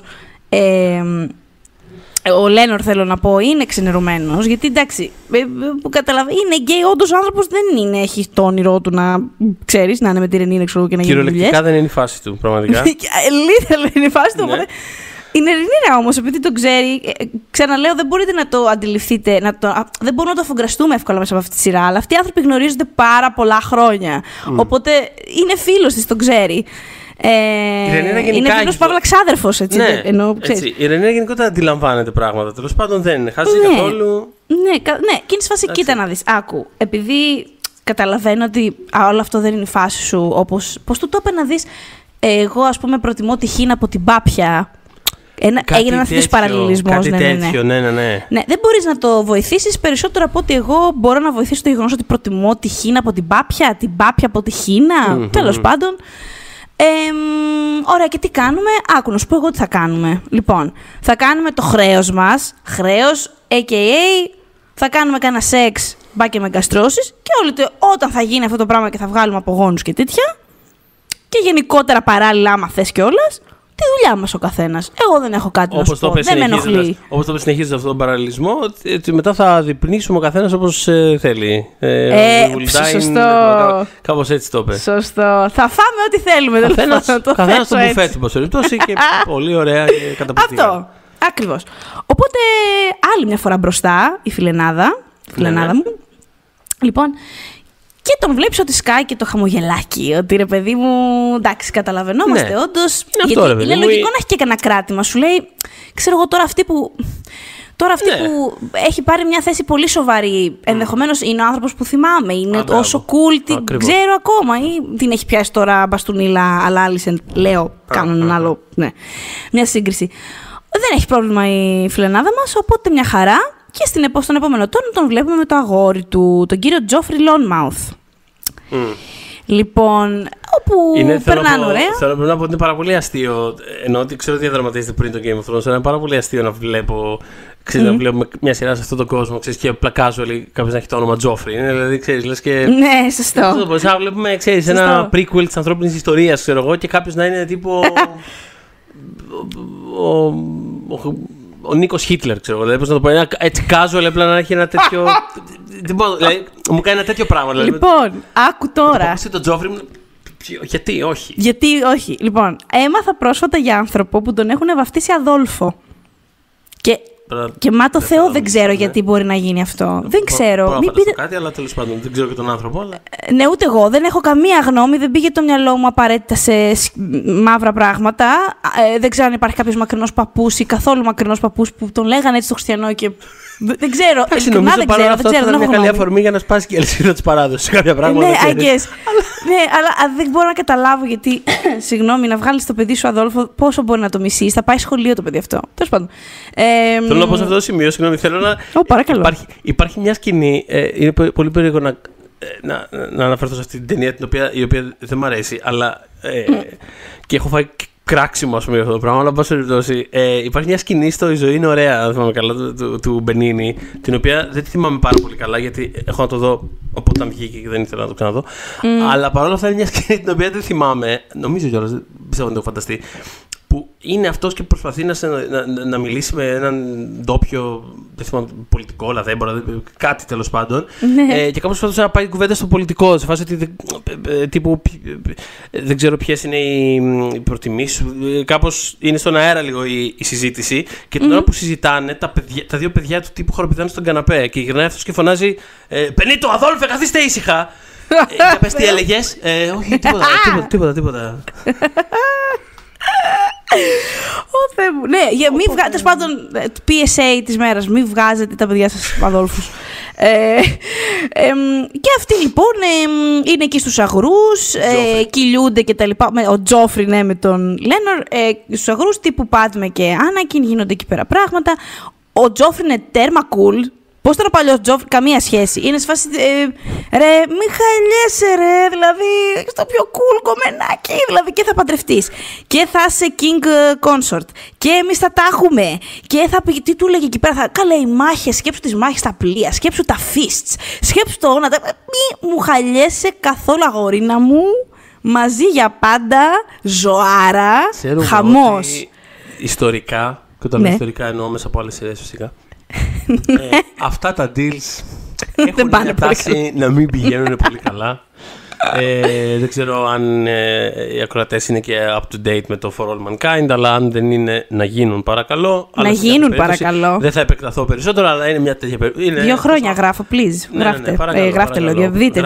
Ο Λένορ, θέλω να πω, είναι ξενερωμένος, γιατί εντάξει, που καταλαβαίνει, είναι γκέι, όντως ο άνθρωπος δεν είναι, έχει το όνειρό του να, ξέρεις, να είναι με τη Ρενίνα, ξέρω, και να γίνει δουλειές. Κυριολεκτικά δεν είναι η φάση του, πραγματικά. Λίθελα είναι η φάση του, οπότε. Είναι Ρενίνα όμως, επειδή το ξέρει, ξαναλέω, δεν μπορείτε να το αντιληφθείτε, δεν μπορούμε να το αφογκραστούμε εύκολα μέσα από αυτή τη σειρά, αλλά αυτοί οι άνθρωποι γνωρίζονται πάρα πολλά χρόνια, οπότε είναι φίλος της, το ξέρει. Είναι φίλος Παύλα ξάδερφος, έτσι. Ναι, έτσι. Η Ρενίνα γενικότερα αντιλαμβάνεται πράγματα. Τέλος πάντων δεν είναι. Χάζει καθόλου. Ναι, και είναι σε φάση, κοίτα να δεις. Άκου, επειδή καταλαβαίνω ότι όλο αυτό δεν είναι η φάση σου, όπως. Πώς του το είπε να δεις. Εγώ, ας πούμε, προτιμώ τη Χίνα από την Πάπια. Έγινε ένα τέτοιο παραλληλισμός. Ναι. Δεν μπορείς να το βοηθήσεις περισσότερο από ότι εγώ μπορώ να βοηθήσω το γεγονός ότι προτιμώ τη Χίνα από την Πάπια, την Πάπια από τη Χίνα. Τέλος πάντων. Ωραία, και τι κάνουμε? Άκου, να σου πω εγώ τι θα κάνουμε. Λοιπόν, θα κάνουμε το χρέος μας. Χρέος, a.k.a. θα κάνουμε κανένα σεξ μπα και με εγκαστρώσεις, και όλοι όταν θα γίνει αυτό το πράγμα και θα βγάλουμε απογόνους και τέτοια, και γενικότερα παράλληλα, άμα θες κιόλας, τη δουλειά μας ο καθένας. Εγώ δεν έχω κάτι να σου πω. Δεν με ενοχλεί. Όπως το συνεχίζεις αυτόν τον παραλληλισμό, μετά θα διπνήσουμε ο καθένας όπως θέλει. Σωστό. Κάπως έτσι το είπε. Σωστό. Θα φάμε ό,τι θέλουμε. Καθένας στο μπουφέ του, πώς περιπτώσει, και πολύ ωραία και καταπληκτικά. Αυτό. Ακριβώς. Οπότε, άλλη μια φορά μπροστά, η φιλενάδα μου. Λοιπόν, και τον βλέπεις ότι σκάει και το χαμογελάκι. Ότι ρε παιδί μου, εντάξει, καταλαβαίνόμαστε όντως. Γιατί είναι λογικό να έχει και κανένα κράτημα. Σου λέει, ξέρω εγώ τώρα αυτή που έχει πάρει μια θέση πολύ σοβαρή, ενδεχομένως είναι ο άνθρωπος που θυμάμαι, είναι όσο cool, την ξέρω ακόμα, ή την έχει πιάσει τώρα μπαστούνιλα, αλλά άλυσε, λέω, κάνω έναν άλλο, μια σύγκριση. Δεν έχει πρόβλημα η φιλενάδα μας, οπότε μια χαρά. Και στον επόμενο τόνο τον βλέπουμε με το αγόρι του, τον κύριο Τζόφρι Λόνμαουθ. Λοιπόν, όπου περνάνε ωραία. Θέλω να πω ότι είναι πάρα πολύ αστείο, ενώ ότι ξέρω ότι διαδραματίζεται πριν το Game of Thrones, είναι πάρα πολύ αστείο να βλέπω, να βλέπουμε μια σειρά σε αυτόν τον κόσμο, και πλακάζω κάποιος να έχει το όνομα Τζόφρι. Δηλαδή, ξέρεις, λες και... Ναι, σωστό. Να βλέπουμε, ξέρεις, ένα prequel της ανθρώπινης ιστορίας, ξέρω εγώ, και κάποιος να είναι τύπο... Ο Νίκος Χίτλερ, ξέρω εγώ. Δηλαδή, πώς να το πω, έτσι casual, απλά να έχει ένα τέτοιο. Δηλαδή, μου κάνει ένα τέτοιο πράγμα. Δηλαδή, λοιπόν, άκου τώρα. Πώς τον Τζόφρι μου. Γιατί όχι. Γιατί όχι. Λοιπόν, έμαθα πρόσφατα για άνθρωπο που τον έχουν βαφτίσει Αδόλφο. Και μα το Θεό δεν ξέρω γιατί μπορεί να γίνει αυτό. Δεν ξέρω. Μην πείτε κάτι, αλλά τέλος πάντων δεν ξέρω και τον άνθρωπο. Αλλά... Ναι, ούτε εγώ. Δεν έχω καμία γνώμη. Δεν πήγε το μυαλό μου απαραίτητα σε μαύρα πράγματα. Δεν ξέρω αν υπάρχει κάποιος μακρινός παππούς ή καθόλου μακρινός παππούς που τον λέγανε έτσι στο χριστιανό και. Δεν ξέρω. Νομίζω ότι αυτό είναι μια καλή αφορμή για να σπάσει και η αλυσίδα της παράδοσης. Κάποια πράγματα. Ναι, I guess. Ναι, αλλά δεν μπορώ να καταλάβω γιατί. Συγγνώμη, να βγάλεις το παιδί σου Αδόλφο, πόσο μπορεί να το μισείς. Θα πάει σχολείο το παιδί αυτό. Τέλος πάντων. Θέλω να πω σε αυτό το σημείο, συγγνώμη, θέλω να. Υπάρχει μια σκηνή. Είναι πολύ περίεργο να αναφερθώ σε αυτή την ταινία, η οποία δεν μου αρέσει, αλλά. Και έχω φάει κράξιμο, ας πούμε, για αυτό το πράγμα, αλλά πάση περιπτώσει. Υπάρχει μια σκηνή στο «Η ζωή είναι ωραία», αν θυμάμαι καλά, του Μπενίνι, την οποία δεν τη θυμάμαι πάρα πολύ καλά, γιατί έχω να το δω από όταν βγήκε και δεν ήθελα να το ξαναδώ. Αλλά παρόλα αυτά είναι μια σκηνή την οποία δεν θυμάμαι, νομίζω κιόλας, δεν πιστεύω να το έχω φανταστεί, που είναι αυτός και προσπαθεί να μιλήσει με έναν ντόπιο, δεν θυμάμαι, πολιτικό, λαδέμπορα, κάτι τέλος πάντων. Ναι. Και κάπως προσπαθούσε να πάει κουβέντα στο πολιτικό, σε φάση ότι τύπου, δεν ξέρω ποιες είναι οι προτιμήσεις σου. Κάπως είναι στον αέρα λίγο η συζήτηση, και την ώρα που συζητάνε, τα δύο παιδιά του τύπου χοροπηδάνε στον καναπέ και γυρνάει αυτός και φωνάζει «Πενίτο, Αδόλφε, καθίστε ήσυχα!» Για πες τι έλεγες? Όχι, τίποτα. Ω Θεέ μου. Ναι, τέλος πάντων, PSA της μέρας, μην βγάζετε τα παιδιά σας Αδόλφους. Και αυτοί λοιπόν είναι εκεί στους αγρούς, κυλιούνται και τα λοιπά. Ο Τζόφρι, ναι, με τον Λένορ, στους αγρούς τύπου Πάτμε και Άνακιν, γίνονται εκεί πέρα πράγματα. Ο Τζόφρι είναι τέρμα cool. Πώς τώρα παλιός Τζόφρι, καμία σχέση. Είναι σε φάση, ρε, μη χαλιέσαι ρε, δηλαδή, στο πιο cool κομμενάκι, δηλαδή, και θα παντρευτείς. Και θα είσαι king consort. Και εμείς θα τα έχουμε. Και θα πει, τι του λέγε εκεί πέρα, καλά οι μάχες, σκέψου τις μάχες στα πλοία, σκέψου τα fists, σκέψου το όνομα, μη μου χαλιέσαι καθόλου αγορίνα μου, μαζί για πάντα, ζωάρα, χαμός. Ιστορικά, και όταν λέω ιστορικά εννοώ μέσα από άλλες σειρές φυσικά. Αυτά τα deals έχουν μια τάση να μην πηγαίνουν πολύ καλά. Δεν ξέρω αν οι ακροατές είναι και up to date με το For All Mankind, αλλά αν δεν είναι, να γίνουν παρακαλώ. Να γίνουν παρακαλώ. Δεν θα επεκταθώ περισσότερο, αλλά είναι μια τέτοια περίπτωση. 2 χρόνια γράφω, please. Γράφτε λόγια, δείτε.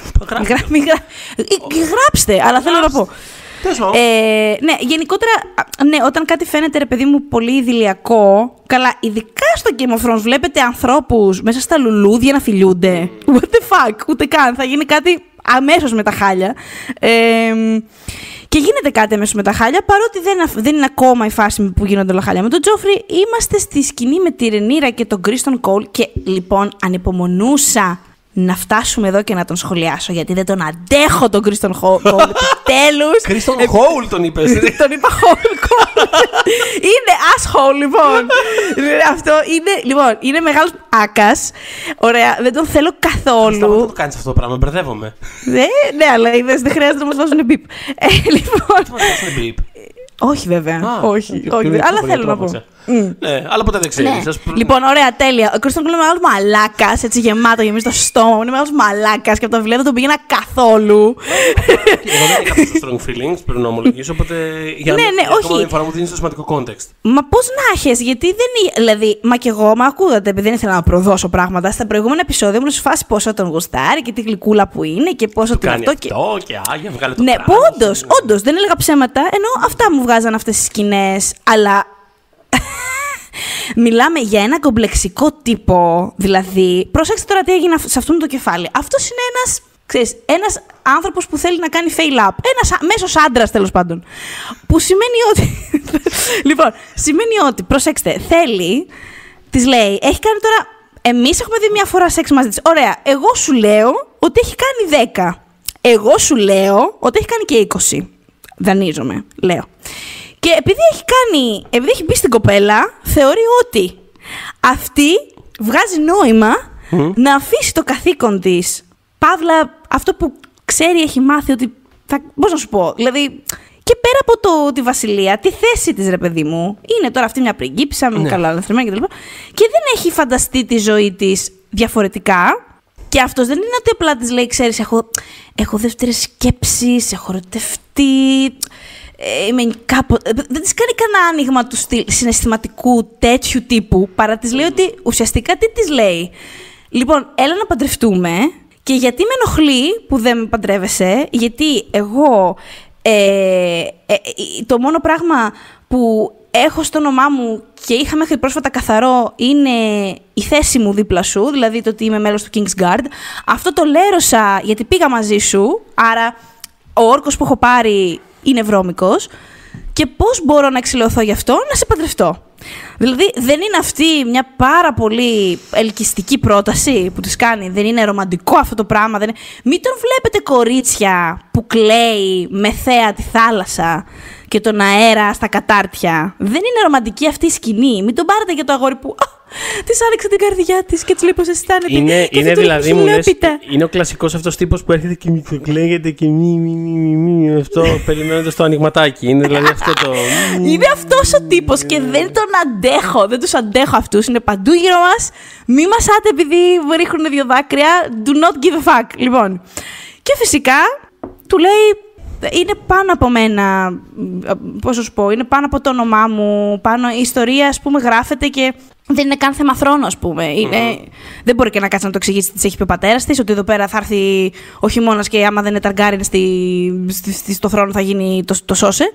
Γράψτε, αλλά θέλω να πω. Ναι, γενικότερα, ναι, όταν κάτι φαίνεται, ρε παιδί μου, πολύ ιδηλιακό, καλά, ειδικά στο Game of Thrones βλέπετε ανθρώπους μέσα στα λουλούδια να φιλιούνται. What the fuck, ούτε καν, θα γίνει κάτι αμέσως με τα χάλια. Και γίνεται κάτι αμέσως με τα χάλια, παρότι δεν είναι ακόμα η φάση που γίνονται όλα χάλια. Με τον Τζόφρι είμαστε στη σκηνή με τη Ρενίρα και τον Κρίστον Κόλ και λοιπόν ανυπομονούσα να φτάσουμε εδώ και να τον σχολιάσω, γιατί δεν τον αντέχω τον Κρίστον Χόουλ. Επιτέλους. Κρίστον Χόουλ τον είπες. Τον είπα Χόουλ. Είναι asshole, λοιπόν. Αυτό είναι μεγάλος άκας. Ωραία, δεν τον θέλω καθόλου. Δεν το κάνεις αυτό το πράγμα, μπερδεύομαι. Ναι, αλλά δεν χρειάζεται να μας βάζουν μπιπ. Λοιπόν. Όχι, βέβαια. Όχι, αλλά θέλω να πω. Ναι, αλλά ποτέ δεν ξέρεις. Λοιπόν, ωραία, τέλεια. Ο Κρίστον Χόουλ είναι μεγάλος μαλάκας, έτσι γεμάτο, γεμίζει το στόμα. Είναι μεγάλος μαλάκας και από το βιβλίο δεν τον πήγαινα καθόλου. Εγώ δεν είχα τόσο strong feelings, πρέπει να ομολογήσω. Οπότε για μια φορά μου δίνει το σημαντικό context. Μα πώς να έχεις, γιατί δεν. Δηλαδή, μα κι εγώ, μα ακούγατε, επειδή δεν ήθελα να προδώσω πράγματα. Στα προηγούμενα επεισόδια ήμουν σε φάση πόσο τον γουστάρει και τη γλυκούλα που είναι και πόσο του αυτό. Και άγια, βγάλε το. Ναι, που όντως δεν έλεγα ψέματα, ενώ αυτά μου βγάζαν αυτές τις σκηνές, αλλά. Μιλάμε για ένα κομπλεξικό τύπο, δηλαδή. Προσέξτε τώρα τι έγινε σε αυτόν το κεφάλι. Αυτός είναι ένας άνθρωπος που θέλει να κάνει fail up. Ένας μέσος άντρας, τέλος πάντων. Που σημαίνει ότι. Λοιπόν, σημαίνει ότι, προσέξτε, θέλει, της λέει, έχει κάνει τώρα. Εμείς έχουμε δει μια φορά σεξ μαζί της. Ωραία, εγώ σου λέω ότι έχει κάνει 10. Εγώ σου λέω ότι έχει κάνει και 20. Δανείζομαι, λέω. Και επειδή έχει μπει στην κοπέλα, θεωρεί ότι αυτή βγάζει νόημα να αφήσει το καθήκον της. Παύλα, αυτό που ξέρει, έχει μάθει ότι πώς να σου πω, δηλαδή. Και πέρα από τη βασιλεία, τη θέση της, ρε παιδί μου, είναι τώρα αυτή μια πριγκίπισσα, με καλαλαθρεμένη κτλ. Και δεν έχει φανταστεί τη ζωή της διαφορετικά. Και αυτός δεν είναι ότι απλά της λέει, ξέρεις, έχω δεύτερες σκέψεις, έχω ερωτευτεί. Δεν της κάνει κανένα άνοιγμα του στυλ συναισθηματικού τέτοιου τύπου, παρά της λέει ότι ουσιαστικά τι της λέει. Λοιπόν, έλα να παντρευτούμε. Και γιατί με ενοχλεί που δεν με παντρεύεσαι, γιατί εγώ το μόνο πράγμα που έχω στο όνομά μου και είχα μέχρι πρόσφατα καθαρό είναι η θέση μου δίπλα σου, δηλαδή το ότι είμαι μέλος του King's Guard. Αυτό το λέρωσα γιατί πήγα μαζί σου, άρα ο όρκος που έχω πάρει είναι βρώμικος. Και πώς μπορώ να εξηλαιωθώ γι' αυτό, να σε παντρευτώ. Δηλαδή, δεν είναι αυτή μια πάρα πολύ ελκυστική πρόταση που της κάνει? Δεν είναι ρομαντικό αυτό το πράγμα? Μην τον βλέπετε κορίτσια που κλαίει με θέα τη θάλασσα και τον αέρα στα κατάρτια. Δεν είναι ρομαντική αυτή η σκηνή. Μην τον πάρετε για το αγόρι που της άνοιξε την καρδιά της και της λέει πώς αισθάνεται. Είναι δηλαδή, μου λες, είναι ο κλασικός αυτός τύπος που έρχεται και μικροκλαίγεται και αυτό περιμένοντας το ανοιγματάκι. Είναι δηλαδή αυτό το. Είναι αυτός ο τύπος και δεν τον αντέχω. Δεν τους αντέχω αυτούς. Είναι παντού γύρω μας. Μη μασάτε επειδή ρίχνουν 2 δάκρυα. Do not give a fuck. Λοιπόν. Και φυσικά του λέει. Είναι πάνω από μένα, πώς να σου πω, είναι πάνω από το όνομά μου, η ιστορία, ας πούμε, γράφεται και δεν είναι καν θέμα θρόνου, ας πούμε. Δεν μπορεί και να κάτσει να το εξηγήσει τι της έχει πει ο πατέρας της, ότι εδώ πέρα θα έρθει ο χειμώνας και άμα δεν είναι Ταργκάριν στο θρόνο θα γίνει το σώσε.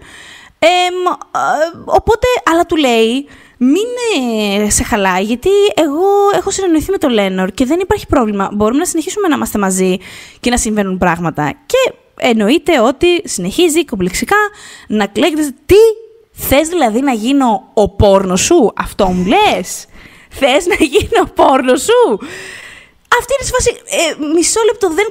Οπότε, αλλά του λέει, μην σε χαλάει, γιατί εγώ έχω συνεννοηθεί με τον Λένορ και δεν υπάρχει πρόβλημα. Μπορούμε να συνεχίσουμε να είμαστε μαζί και να συμβαίνουν πράγματα. Και εννοείται ότι συνεχίζει κομπλεξικά να κλαίγεται. Τι θες δηλαδή να γίνω ο πόρνος σου? Αυτό μου λες? Θες να γίνω ο πόρνος σου? Αυτή είναι η φάση. Μισό λεπτό, δεν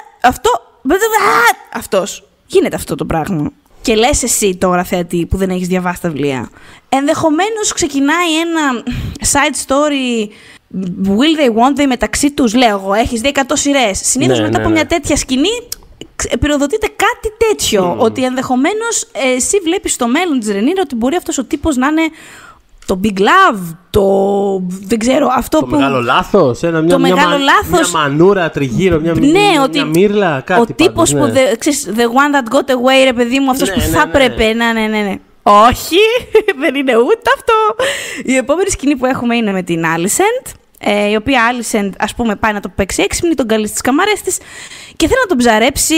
αυτός. Γίνεται αυτό το πράγμα. Και λες εσύ τώρα, θεατή, που δεν έχεις διαβάσει τα βιβλία. Ενδεχομένως ξεκινάει ένα side story. Will they, want they μεταξύ τους, λέω εγώ. Έχεις δει 100 σειρές. Συνήθως μετά από μια τέτοια σκηνή πυροδοτείται κάτι τέτοιο. Ότι ενδεχομένως εσύ βλέπεις στο μέλλον της Ρενίρα ότι μπορεί αυτός ο τύπος να είναι το big love, δεν ξέρω, αυτό το μεγάλο λάθος, μεγάλο λάθος. Μια μανούρα τριγύρω, μια μύρλα, κάτι. Ο τύπος που, the one that got away, ρε παιδί μου, αυτός που θα πρέπει, ναι. Όχι, δεν είναι ούτε αυτό. Η επόμενη σκηνή που έχουμε είναι με την Alicent, η οποία Alicent, ας πούμε, πάει να το παίξει έξυπνη, τον καλεί στις καμάρες της και θέλει να τον ψαρέψει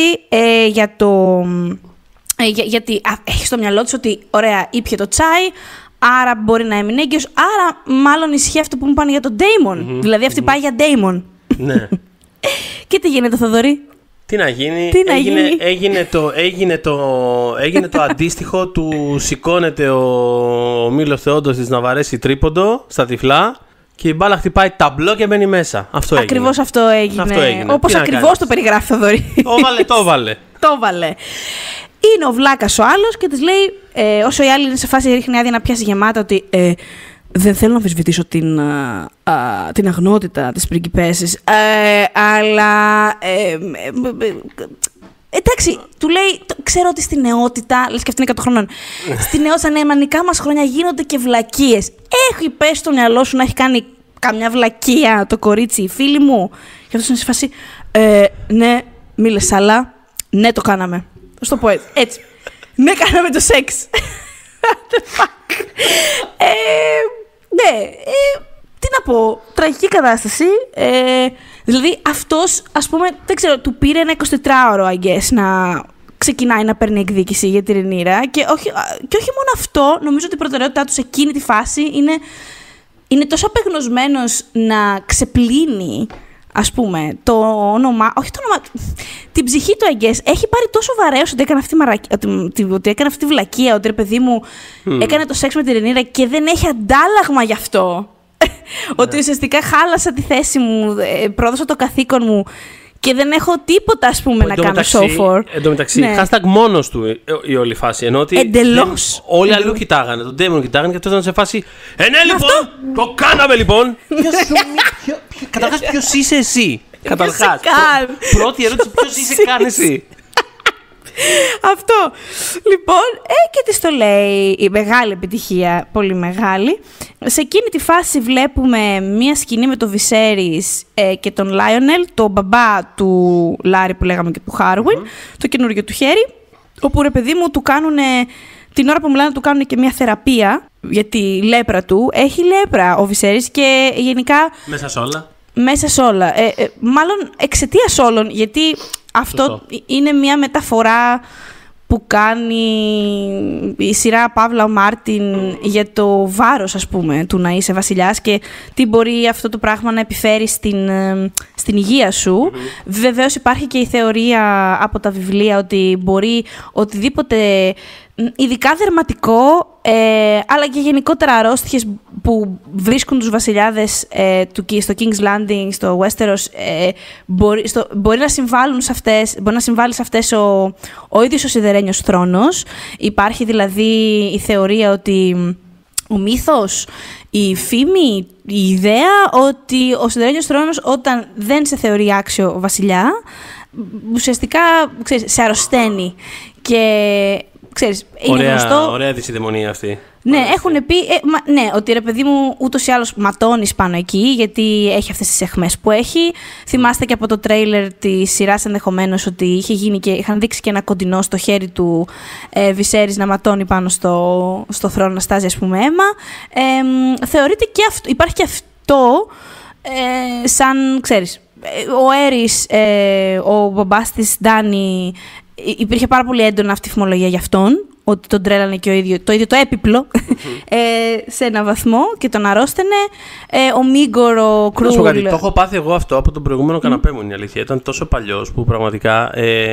γιατί έχει στο μυαλό της ότι, ωραία, ήπιε το τσάι, άρα μπορεί να έμεινε έγκυος, άρα μάλλον ισχύει αυτό που μου πάνε για τον Daemon. Δηλαδή αυτή πάει για Daemon. Ναι. Και τι γίνεται, Θοδωρή? Τι να γίνει, έγινε το αντίστοιχο του σηκώνεται ο Μήλος Θεόντος της να βαρέσει τρίποντο στα τυφλά Και η μπάλα χτυπάει ταμπλό και μπαίνει μέσα. Αυτό έγινε. Ακριβώς αυτό έγινε. Όπως ακριβώς το περιγράφει ο Θοδωρή. Το βάλε. Το βάλε. Είναι ο βλάκας ο άλλος και της λέει, όσο η άλλη είναι σε φάση ρίχνει άδεια να πιάσει γεμάτα, ότι δεν θέλω να αμφισβητήσω την αγνότητα της πριγκιπέσης, αλλά εντάξει, του λέει, ξέρω ότι στη νεότητα, λες και αυτή είναι 100 χρονών, στη νεότητα, ναι, μανικά μας χρόνια γίνονται και βλακίες. Έχει πέσει στο μυαλό σου να έχει κάνει καμιά βλακεία το κορίτσι, η φίλη μου? Και αυτός είναι σε φάση, ναι, μη λες άλλα, ναι, το κάναμε. Θα το πω έτσι. Ναι, κάναμε το σεξ. The fuck. Ναι, τι να πω, τραγική κατάσταση. Δηλαδή αυτός, ας πούμε, δεν ξέρω, του πήρε ένα 24ωρο, I guess, να ξεκινάει να παίρνει εκδίκηση για τη Ρενίρα. Και όχι μόνο αυτό, νομίζω ότι η προτεραιότητά του σε εκείνη τη φάση είναι τόσο απεγνωσμένος να ξεπλύνει, ας πούμε, το όνομα, όχι το όνομα, την ψυχή του, I guess. Έχει πάρει τόσο βαρέως ότι έκανε αυτή τη βλακεία, ότι ρε παιδί μου έκανε το σεξ με τη Ρενίρα και δεν έχει αντάλλαγμα γι' αυτό. Ότι ουσιαστικά χάλασα τη θέση μου, πρόδωσα το καθήκον μου και δεν έχω τίποτα, ας πούμε, να κάνω so for. Εν τω μεταξύ, hashtag μόνος του η όλη φάση. Ενώ ότι εντελώς. Όλοι αλλού κοιτάγανε, τον Ντέμον κοιτάγανε και αυτό ήταν σε φάση. Ναι, λοιπόν, το κάναμε λοιπόν. Καταρχάς, ποιος είσαι εσύ? Καταρχάς. Πρώτη ερώτηση, ποιος είσαι καν εσύ? Αυτό. Λοιπόν, και της το λέει, η μεγάλη επιτυχία, πολύ μεγάλη. Σε εκείνη τη φάση βλέπουμε μία σκηνή με τον Βισέρις και τον Λάιονελ, τον μπαμπά του Λάρη που λέγαμε και του Χάρουιν, το καινούργιο του χέρι, όπου ρε παιδί μου του κάνουνε, την ώρα που μιλάνε του κάνουν και μία θεραπεία για τη λέπρα του. Έχει λέπρα ο Βισέρις και γενικά... Μέσα σε όλα. Μάλλον εξαιτίας όλων, γιατί αυτό είναι μια μεταφορά που κάνει η σειρά Παύλα ο Μάρτιν για το βάρος, ας πούμε, του να είσαι βασιλιάς και τι μπορεί αυτό το πράγμα να επιφέρει στην υγεία σου. Βεβαίως υπάρχει και η θεωρία από τα βιβλία ότι μπορεί οτιδήποτε, ειδικά δερματικό, αλλά και γενικότερα αρρώστιες που βρίσκουν τους βασιλιάδες στο King's Landing, στο Westeros, μπορεί να συμβάλλουν σε αυτές, μπορεί να συμβάλλει σε αυτές ο ίδιος ο σιδερένιος θρόνος. Υπάρχει δηλαδή η θεωρία ότι ο μύθος, η φήμη, η ιδέα ότι ο σιδερένιος θρόνος, όταν δεν σε θεωρεί άξιο βασιλιά, ουσιαστικά, ξέρεις, σε αρρωσταίνει. Και ξέρεις, είναι γνωστό. Ωραία δυσιδαιμονία αυτή. Ναι, έχουν πει, ναι, ότι ρε παιδί μου ούτως ή άλλως ματώνεις πάνω εκεί, γιατί έχει αυτές τις αιχμές που έχει. Θυμάστε και από το τρέιλερ της σειράς ενδεχομένως ότι είχε γίνει και είχαν δείξει και ένα κοντινό στο χέρι του Βισέρις να ματώνει πάνω στο θρόνο, να στάζει, ας πούμε, αίμα. Θεωρείται και αυτό, υπάρχει και αυτό σαν, ξέρεις, ο Έρης, ο μπαμπάς της Ντάνη, υπήρχε πάρα πολύ έντονα αυτή η φημολογία για αυτόν, ότι τον τρέλανε και το ίδιο το έπιπλο σε έναν βαθμό και τον αρρώστενε. Ο Μίγκορ, ο Κρούλ. Το έχω πάθει εγώ αυτό από τον προηγούμενο καναπέ μου, είναι η αλήθεια. Ήταν τόσο παλιός που πραγματικά.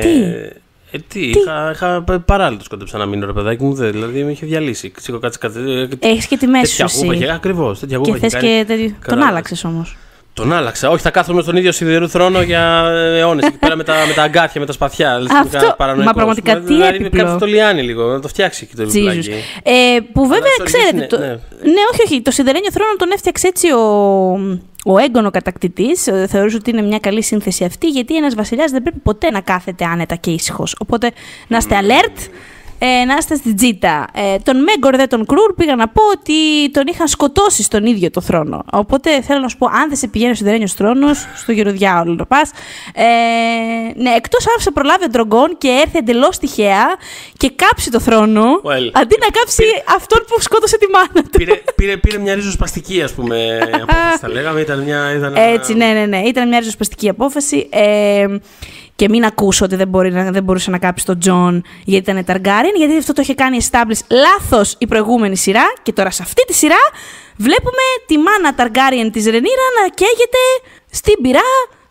Είχα παράλληλο σκόντεψα να μείνω, ρε παιδάκι μου, δηλαδή με είχε διαλύσει. Έχεις και τη μέση σου. Ακριβώς. Και θες και τον άλλαξες όμως. Τον άλλαξα. Όχι, θα κάθομαι στον ίδιο σιδερού θρόνο για αιώνες. Εκεί πέρα με τα αγκάθια, με τα σπαθιά. Αυτό, μα πραγματικά τι έπιπλο. Κάποιος το λιάνει λίγο, να το φτιάξει και το βιβλάκι. Που βέβαια, ξέρετε, ναι, όχι, το σιδερένιο θρόνο τον έφτιαξε έτσι ο έγκονο κατακτητής. Θεωρούσε ότι είναι μια καλή σύνθεση αυτή, γιατί ένας βασιλιάς δεν πρέπει ποτέ να κάθεται άνετα και ήσυχος. Οπότε να είστε alert. Να είστε στην τζίτα. Τον Μέγκορ δε τον Κρούλ πήγα να πω ότι τον είχαν σκοτώσει στον ίδιο το θρόνο. Οπότε θέλω να σου πω, αν δεν σε πηγαίνει ο σιδερένιος θρόνος, στο γεροδιάολο να πας. Ναι, εκτός άφησε προλάβει ο Ντρογκόν και έρθει εντελώς τυχαία και κάψει το θρόνο, αντί να κάψει αυτόν που σκότωσε τη μάνα του. Πήρε μια ριζοσπαστική, ας πούμε, απόφαση, θα λέγαμε. Έτσι, ναι. Ήταν μια ριζοσπαστική απόφαση. Και μην ακούσω ότι δεν μπορούσε να κάψει τον Τζον γιατί ήταν Ταργκάριεν, γιατί αυτό το είχε κάνει establish λάθος η προηγούμενη σειρά. Και τώρα σε αυτή τη σειρά βλέπουμε τη μάνα Ταργκάριεν της Ρενίρα να καίγεται στην πυρά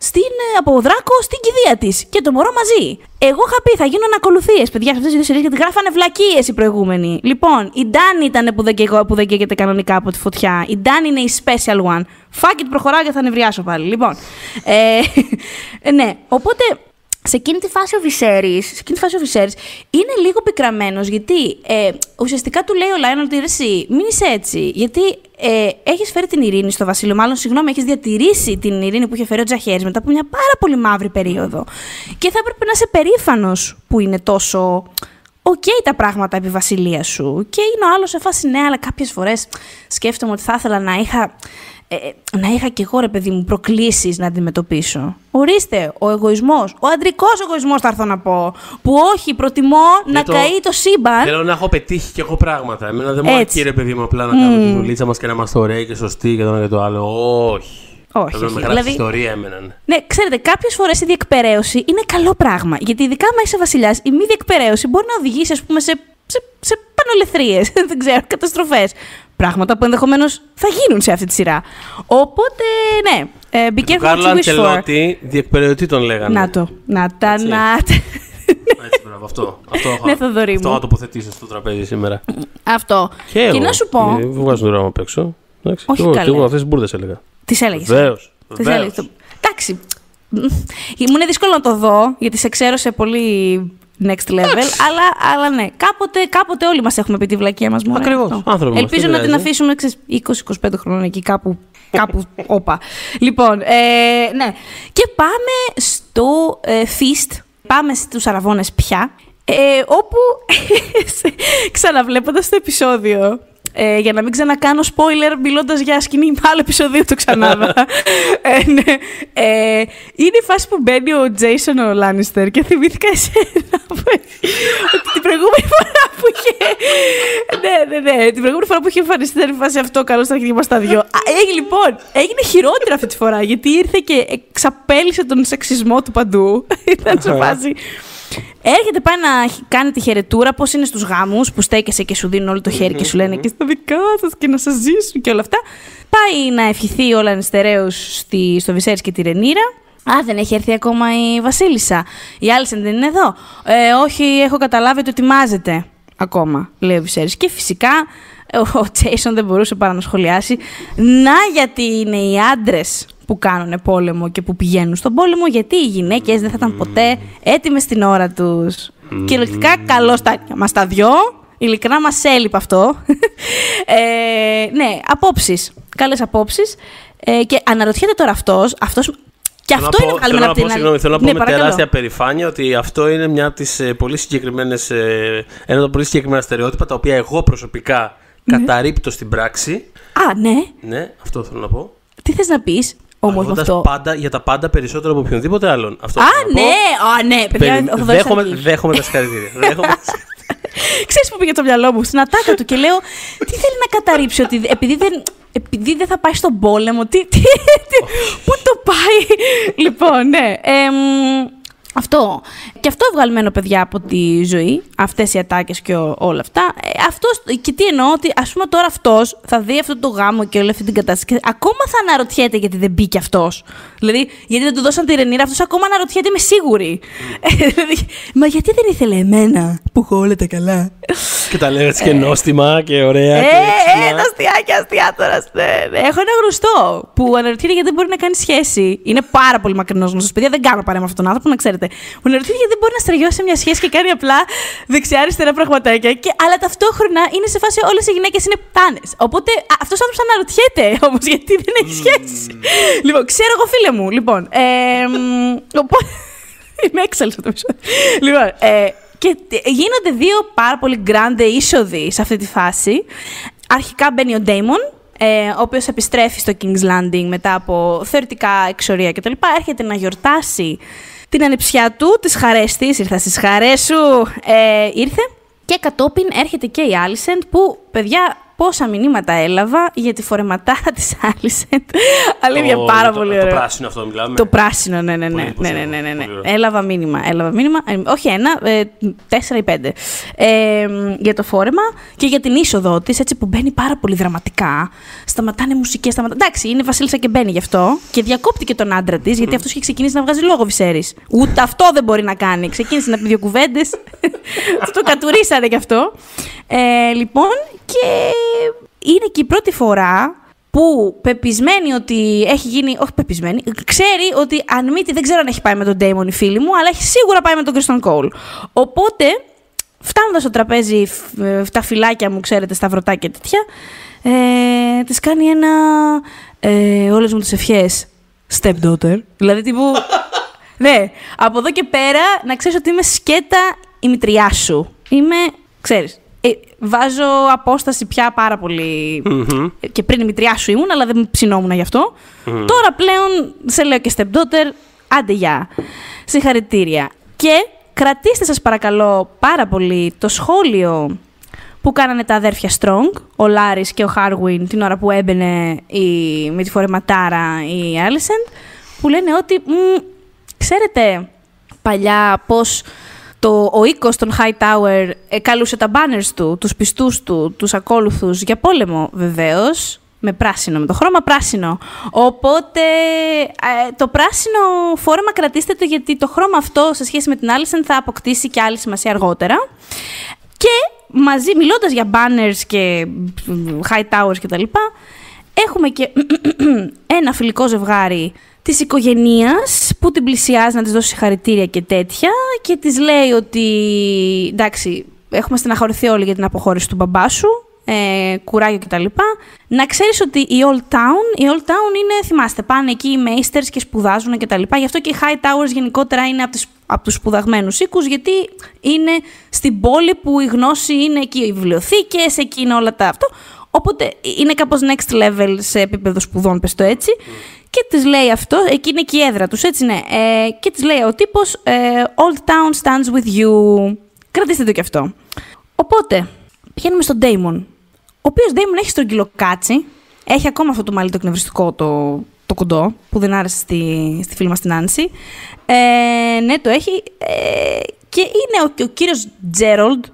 από Δράκο στην κηδεία της και το μωρό μαζί. Εγώ είχα πει θα γίνουν ακολουθίες, παιδιά, σε αυτές τις δύο σειρές, γιατί γράφανε βλακίες οι προηγούμενοι. Λοιπόν, η Ντάνη ήταν που δεν καίγεται κανονικά από τη φωτιά. Η Ντάνη είναι η special one. Fuck it, προχωράω και θα νευριάσω πάλι. Λοιπόν. Ναι, οπότε. Σε εκείνη τη φάση ο Βυσέρης είναι λίγο πικραμένος, γιατί ουσιαστικά του λέει ο Λάιονελ ότι εσύ μην είσαι έτσι, γιατί έχεις φέρει την ειρήνη στο βασίλειο, μάλλον συγγνώμη, έχεις διατηρήσει την ειρήνη που είχε φέρει ο Τζαχέρης μετά από μια πάρα πολύ μαύρη περίοδο και θα έπρεπε να είσαι περήφανος που είναι τόσο τα πράγματα επί βασιλεία σου. Και είναι ο άλλος σε φάση ναι, αλλά κάποιες φορές σκέφτομαι ότι θα ήθελα να είχα κι εγώ, ρε παιδί μου, προκλήσεις να αντιμετωπίσω. Ορίστε, ο εγωισμός, ο αντρικός εγωισμός θα έρθω να πω, που όχι, προτιμώ να καεί το σύμπαν. Θέλω να έχω πετύχει κι εγώ πράγματα. Εμένα δεν μου αρκεί, ρε παιδί μου, απλά να κάνουμε τη δουλίτσα μας και να είμαστε ωραίοι και σωστοί και το ένα και το άλλο. Όχι. Όχι. Δηλαδή, ιστορία έμεναν. Ναι, ξέρετε, κάποιες φορές η διεκπεραίωση είναι καλό πράγμα. Γιατί ειδικά άμα είσαι βασιλιάς, η μη διεκπεραίωση μπορεί να οδηγήσει, ας πούμε, σε πανολεθρίες, δεν ξέρω, καταστροφές. Πράγματα που ενδεχομένως θα γίνουν σε αυτή τη σειρά. Οπότε, ναι, be careful what you wish for. Κάρλο Αντσελότη, διεκπεραιωτή τον λέγανε. Έτσι, μπράβο, αυτό. Ναι, Θοδωρή μου. Αυτό να τοποθετήσω στο τραπέζι σήμερα. Αυτό. Και να σου πω. Βγάζουν δράμα απ' έξω. Όχι καλά. Και εγώ αυτές τις μπουρδες έλεγα. Τις έλεγες. Βεβαίως. Εντάξει. Μου είναι δύσκολο να το δω, γιατί σε ξέρω σε πολύ next level, αλλά ναι, κάποτε όλοι μας έχουμε πει τη βλακεία μας μόνο. Ακριβώς. Ελπίζω να την αφήσουμε 20-25 χρόνια εκεί κάπου όπα. Λοιπόν, ναι. Και πάμε στο feast, πάμε στους Αραβώνες πια, όπου ξαναβλέποντας το επεισόδιο, για να μην ξανακάνω spoiler μιλώντας για σκηνή άλλο επεισόδιο το ξανάδα. Ναι. Είναι η φάση που μπαίνει ο Τζέισον ο Λάνιστερ και θυμήθηκα εσένα ότι την προηγούμενη φορά που είχε... Ναι, την προηγούμενη φορά που είχε εμφανιστεί ήταν η φάση αυτό, καλώς τα αρχίδια μας τα δυο. Λοιπόν, έγινε χειρότερα αυτή τη φορά, γιατί ήρθε και εξαπέλυσε τον σεξισμό του παντού. Ήταν σε φάση... Έρχεται, πάει να κάνει τη χαιρετούρα, πώς είναι στους γάμους, που στέκεσαι και σου δίνουν όλο το χέρι και σου λένε και στα δικά σας και να σας ζήσουν και όλα αυτά. Πάει να ευχηθεί ο Λανιστεραίος στο Βυσέρης και τη Ρενήρα. Δεν έχει έρθει ακόμα η Βασίλισσα. Η Άλισεν δεν είναι εδώ. Όχι, έχω καταλάβει ότι ετοιμάζεται ακόμα, λέει ο Βυσέρης. Και φυσικά ο Τζέισον δεν μπορούσε παρά να σχολιάσει. Να, γιατί είναι οι άντρες που κάνουν πόλεμο και που πηγαίνουν στον πόλεμο, γιατί οι γυναίκες δεν θα ήταν ποτέ έτοιμες στην ώρα τους. Κυριολεκτικά, καλώς μας τα δυο. Ειλικρινά μας έλειπε αυτό. Ναι, απόψεις. Καλές απόψεις. Και αναρωτιέται τώρα αυτός και αυτό είναι βγάλουμε από την άλλη. Συγγνώμη, θέλω να πω με τεράστια περηφάνεια ότι αυτό είναι μια από τις πολύ συγκεκριμένες, ένα από τα πολύ συγκεκριμένα στερεότυπα τα οποία εγώ προσωπικά καταρρίπτω στην πράξη. Ναι. Ναι, αυτό θέλω να πω. Τι θες να πεις όμως με αυτό? Για τα πάντα περισσότερο από οποιονδήποτε άλλον. Αυτό ναι, παιδιά, δέχομαι τα συγχαρητήρια. Ξέρεις που πήγε το μυαλό μου, στην ατάκα του και λέω τι θέλει να καταρρύψει, ότι επειδή δεν θα πάει στον πόλεμο, πού το πάει. Λοιπόν, ναι. Αυτό. Και αυτό βγαλμένο, παιδιά, από τη ζωή, αυτές οι ατάκες και όλα αυτά. Και τι εννοώ, ότι ας πούμε τώρα αυτός θα δει αυτό το γάμο και όλη αυτή την κατάσταση και ακόμα θα αναρωτιέται γιατί δεν μπήκε αυτός. Δηλαδή, γιατί δεν του δώσαν τη Ρενήρα, αυτός ακόμα αναρωτιέται, είμαι σίγουρη. Δηλαδή, μα γιατί δεν ήθελε εμένα που έχω όλα τα καλά. Και τα λέει έτσι και νόστιμα και ωραία. Τα αστεία τώρα. Έχω ένα γνωστό που αναρωτιέται γιατί δεν μπορεί να κάνει σχέση. Είναι πάρα πολύ μακρινός γνωστός, παιδιά, δεν κάνω παρέα με αυτόν τον άνθρωπο, να ξέρετε. Μου αναρωτιέται γιατί δεν μπορεί να στραγιώσει σε μια σχέση και κάνει απλά δεξιά-αριστερά πραγματάκια. Αλλά ταυτόχρονα είναι σε φάση όλες οι γυναίκες είναι πτάνες. Οπότε αυτός ο άνθρωπος αναρωτιέται όμως γιατί δεν έχει σχέση. Λοιπόν, ξέρω εγώ, φίλε μου. Λοιπόν. Οπότε. Είμαι έξαλλος αυτό το επεισόδιο. Λοιπόν. Και γίνονται δύο πάρα πολύ grande είσοδοι σε αυτή τη φάση. Αρχικά μπαίνει ο Ντέιμον, ο οποίος επιστρέφει στο King's Landing μετά από θεωρητικά εξορία κτλ. Έρχεται να γιορτάσει την ανιψιά του, τις χαρές της, ήρθα στις χαρές σου, ήρθε. Και κατόπιν έρχεται και η Άλισεν που, παιδιά, πόσα μηνύματα έλαβα για τη φορεματάρα της Alicent. Αλήθεια, πάρα πολύ ωραίο. Το πράσινο αυτό μιλάμε. Το πράσινο, ναι. Έλαβα μήνυμα. Όχι ένα, 4 ή 5. Για το φόρεμα και για την είσοδο της, έτσι που μπαίνει πάρα πολύ δραματικά. Σταματάνε μουσικές, εντάξει, είναι Βασίλισσα και μπαίνει γι' αυτό. Και διακόπτει και τον άντρα της, γιατί αυτός είχε ξεκινήσει να βγάζει λόγο Βυσέρης. Ούτε αυτό δεν μπορεί να κάνει. Ξεκίνησε να πει 2 κουβέντες. Το κατουρίσανε κι αυτό. Λοιπόν, και είναι και η πρώτη φορά που πεπισμένη ότι έχει γίνει. Όχι πεπισμένη, ξέρει ότι αν μη δεν ξέρω αν έχει πάει με τον Ντέιμον η φίλη μου, αλλά έχει σίγουρα πάει με τον Κρίστον Κόλ. Οπότε, φτάνοντας στο τραπέζι, τα φυλάκια μου, ξέρετε, στα βρωτάκια τέτοια, της κάνει ένα. Όλες μου τις ευχές. Stepdaughter. Δηλαδή τύπου. Ναι, από εδώ και πέρα να ξέρεις ότι είμαι σκέτα η μητριά σου. Είμαι, ξέρεις. Βάζω απόσταση πια πάρα πολύ. Και πριν η μητριά σου ήμουν, αλλά δεν ψινόμουν γι' αυτό. Τώρα πλέον σε λέω και stepdaughter, άντε γεια. Συγχαρητήρια. Και κρατήστε σας παρακαλώ πάρα πολύ το σχόλιο που κάνανε τα αδέρφια Strong, ο Λάρις και ο Χάρουιν, την ώρα που έμπαινε με τη φορεματάρα η Alicent, που λένε ότι ξέρετε παλιά πώς ο οίκος των Hightower καλούσε τα banners του, τους πιστούς του, τους ακόλουθους για πόλεμο, βεβαίως, με πράσινο, με το χρώμα πράσινο. Οπότε το πράσινο φόρεμα κρατήστε το, γιατί το χρώμα αυτό σε σχέση με την Alicent θα αποκτήσει και άλλη σημασία αργότερα. Και μαζί, μιλώντας για banners και Hightowers κτλ., έχουμε και ένα φιλικό ζευγάρι της οικογενείας που την πλησιάζει να της δώσει συγχαρητήρια και τέτοια και της λέει ότι εντάξει, έχουμε στεναχωρηθεί όλοι για την αποχώρηση του μπαμπά σου, κουράγιο κτλ. Να ξέρεις ότι η Old Town είναι, θυμάστε, πάνε εκεί οι Maesters και σπουδάζουν κτλ. Γι' αυτό και οι Hightowers γενικότερα είναι από τους σπουδαγμένους οίκους, γιατί είναι στην πόλη που η γνώση είναι εκεί, οι βιβλιοθήκες, εκεί είναι όλα τα αυτό. Οπότε είναι κάπως next level σε επίπεδο σπουδών, πες το έτσι. Και της λέει αυτό, εκεί είναι και η έδρα τους, έτσι ναι. Και της λέει ο τύπος, Old Town stands with you. Κρατήστε το κι αυτό. Οπότε, πηγαίνουμε στον Daemon, ο οποίος Daemon έχει στρογγυλοκάτσι, έχει ακόμα αυτό το μαλλί το εκνευριστικό, το κοντό, που δεν άρεσε στη φίλη μας την Άνση. Ναι, το έχει. Και είναι ο κύριος Τζέρολντ,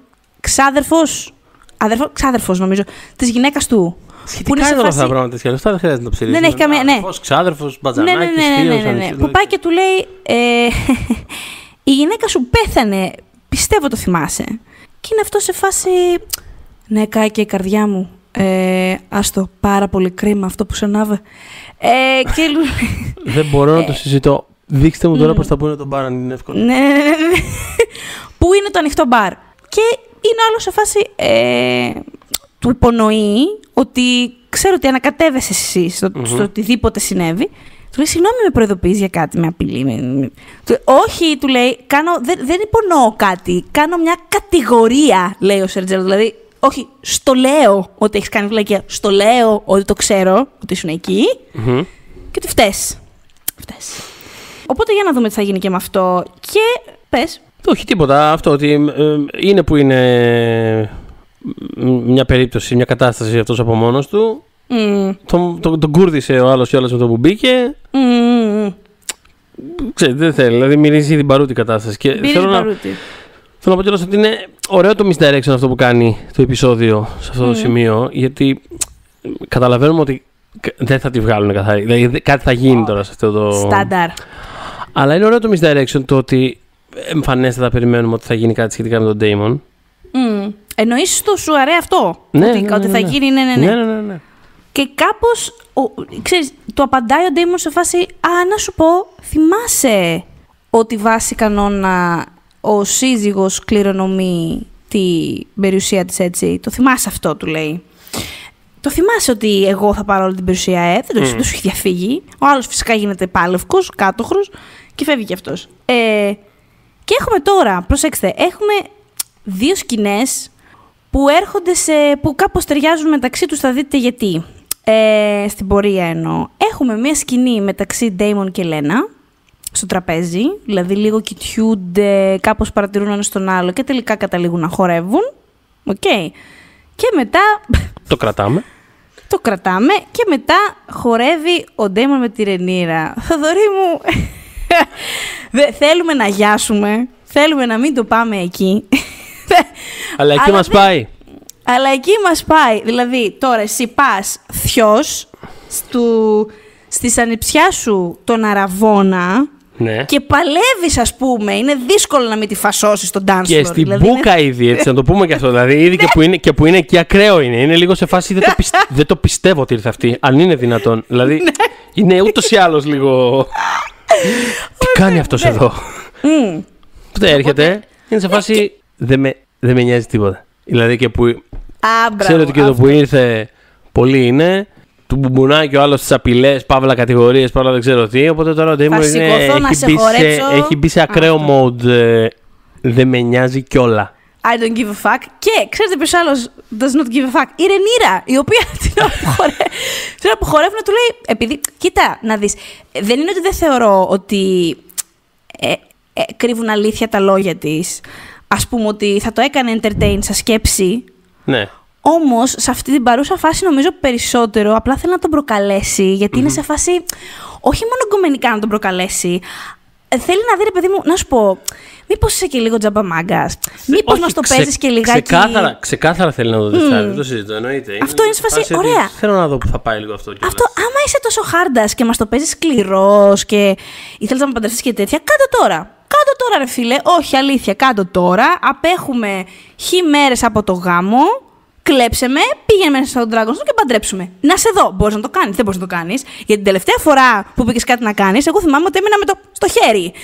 ξάδερφος νομίζω, της γυναίκας του. Σχετικά είναι όλα αυτά τα πράγματα τέτοια λεφτά, δεν χρειάζεται να το ψηρίζεις. Δεν έχει καμία. Ναι. Ξάδερφος, μπατζανάκης, ναι. Που πάει και του λέει, η γυναίκα σου πέθανε, πιστεύω το θυμάσαι. Και είναι αυτό σε φάση, ναι, κάει και η καρδιά μου. Άστο, πάρα πολύ κρίμα αυτό που σου ανάβε. Δεν μπορώ να το συζητώ. Δείξτε μου τώρα προς τα πού είναι το μπαρ, αν είναι εύκολο. Ναι. Πού είναι το ανοιχτό μπαρ. Και είναι άλλο σε φάση, του υπονοεί ότι ξέρω ότι ανακατεύεσαι εσύ στο οτιδήποτε συνέβη. Του λέει, συγγνώμη, με προειδοποιείς για κάτι, με απειλεί. Όχι, του λέει, δεν υπονοώ κάτι, κάνω μια κατηγορία, λέει ο Σερτζέλο. Δηλαδή, όχι, στο λέω ότι έχεις κάνει βλακεία, στο λέω ότι το ξέρω, ότι ήσουν εκεί και ότι φταίς. Οπότε για να δούμε τι θα γίνει και με αυτό. Και πες. Όχι τίποτα, αυτό ότι είναι που είναι μια περίπτωση, μια κατάσταση αυτός από μόνος του. Τον κούρδισε ο άλλος κιόλας με το που μπήκε. Ξέρετε, δεν θέλει, δηλαδή μυρίζει την παρούτη κατάσταση. Και θέλω να πω κιόλας ότι είναι ωραίο το misdirection αυτό που κάνει το επεισόδιο σε αυτό το σημείο, γιατί καταλαβαίνουμε ότι δεν θα τη βγάλουν καθαρή. Δηλαδή κάτι θα γίνει τώρα σε αυτό το. Στάνταρ. Αλλά είναι ωραίο το misdirection το ότι εμφανέστατα περιμένουμε ότι θα γίνει κάτι σχετικά με τον Daemon. Εννοείς το σουαρέ αυτό. Ότι θα γίνει, ναι. Και κάπως, ξέρεις, το απαντάει ο Daemon σε φάση, να σου πω, θυμάσαι ότι βάσει κανόνα ο σύζυγος κληρονομεί την περιουσία της, έτσι. Το θυμάσαι αυτό, του λέει. Το θυμάσαι ότι εγώ θα πάρω όλη την περιουσία, δεν το έχει διαφύγει. Ο άλλος φυσικά γίνεται πάλευκος, κάτωχρος και φεύγει κι αυτός. Και έχουμε τώρα, προσέξτε, έχουμε 2 σκηνές που έρχονται που κάπως ταιριάζουν μεταξύ τους, θα δείτε γιατί. Στην πορεία εννοώ. Έχουμε μια σκηνή μεταξύ Daemon και Λένα στο τραπέζι, δηλαδή λίγο κοιτιούνται, κάπως παρατηρούν ένα στον άλλο και τελικά καταλήγουν να χορεύουν. Okay. Και μετά. Το κρατάμε. Το κρατάμε και μετά χορεύει ο Ντέιμον με τη Ρενίρα. Θοδωρή μου, θέλουμε να γιάσουμε, θέλουμε να μην το πάμε εκεί. Αλλά εκεί μας πάει. Αλλά εκεί μας πάει. Δηλαδή, τώρα εσύ πας θειός στη ανιψιά σου τον Αραβώνα. Ναι. Και παλεύεις, ας πούμε. Είναι δύσκολο να μην τη φασώσεις στον dance floor. Και στην δηλαδή μπούκα ήδη, έτσι, να το πούμε και αυτό. Δηλαδή, ήδη και που είναι εκεί ακραίο είναι. Είναι λίγο σε φάση. Δεν το πιστεύω ότι ήρθε αυτή. Αν είναι δυνατόν. Δηλαδή, είναι ούτως ή άλλως λίγο. Τι κάνει αυτός εδώ. Οπότε έρχεται. Είναι σε φάση. Δεν με νοιάζει τίποτα. Δηλαδή και που. Ξέρω ότι και εδώ που ήρθε. Πολλοί είναι. Του μπουμπουνάει και ο άλλος στις απειλές, παύλα κατηγορίες, παύλα δεν ξέρω τι. Οπότε τώρα ο Ντέιμον έχει μπει σε ακραίο mode. Δεν με νοιάζει κιόλα. I don't give a fuck. Και ξέρετε ποιος άλλος does not give a fuck. Η Ρενίρα, η οποία την ώρα που χορεύουν του λέει. Επειδή, κοίτα, να δεις. Δεν είναι ότι δεν θεωρώ ότι κρύβουν αλήθεια τα λόγια της. Ας πούμε ότι θα το έκανε entertain σαν σκέψη. Ναι. Όμως, σε αυτή την παρούσα φάση νομίζω περισσότερο απλά θέλει να τον προκαλέσει, γιατί είναι σε φάση όχι μόνο γκομενικά να τον προκαλέσει. Θέλει να δει, ρε παιδί μου, να σου πω, μήπως είσαι και λίγο τζαμπαμάγκας, μήπως μας το παίζεις και λιγάκι. Ξεκάθαρα θέλει να το δει, δεν το συζητώ, εννοείται. Αυτό είναι σε φάση, ωραία. Θέλω να δω που θα πάει λίγο αυτό. Αυτό, άμα είσαι τόσο χάρντας και μας το παίζεις σκληρός και ήθελες να με παντρευτείς και τέτοια, κάτω τώρα. Κάτω τώρα, ρε φίλε, όχι αλήθεια, κάτω τώρα. Απέχουμε μέρες από το γάμο. Κλέψε με, πήγαινε μέσα στον Dragon's Door και παντρέψουμε. Να σε δω. Μπορείς να το κάνεις, δεν μπορείς να το κάνεις. Γιατί την τελευταία φορά που πήγες κάτι να κάνεις, εγώ θυμάμαι ότι έμεινα στο χέρι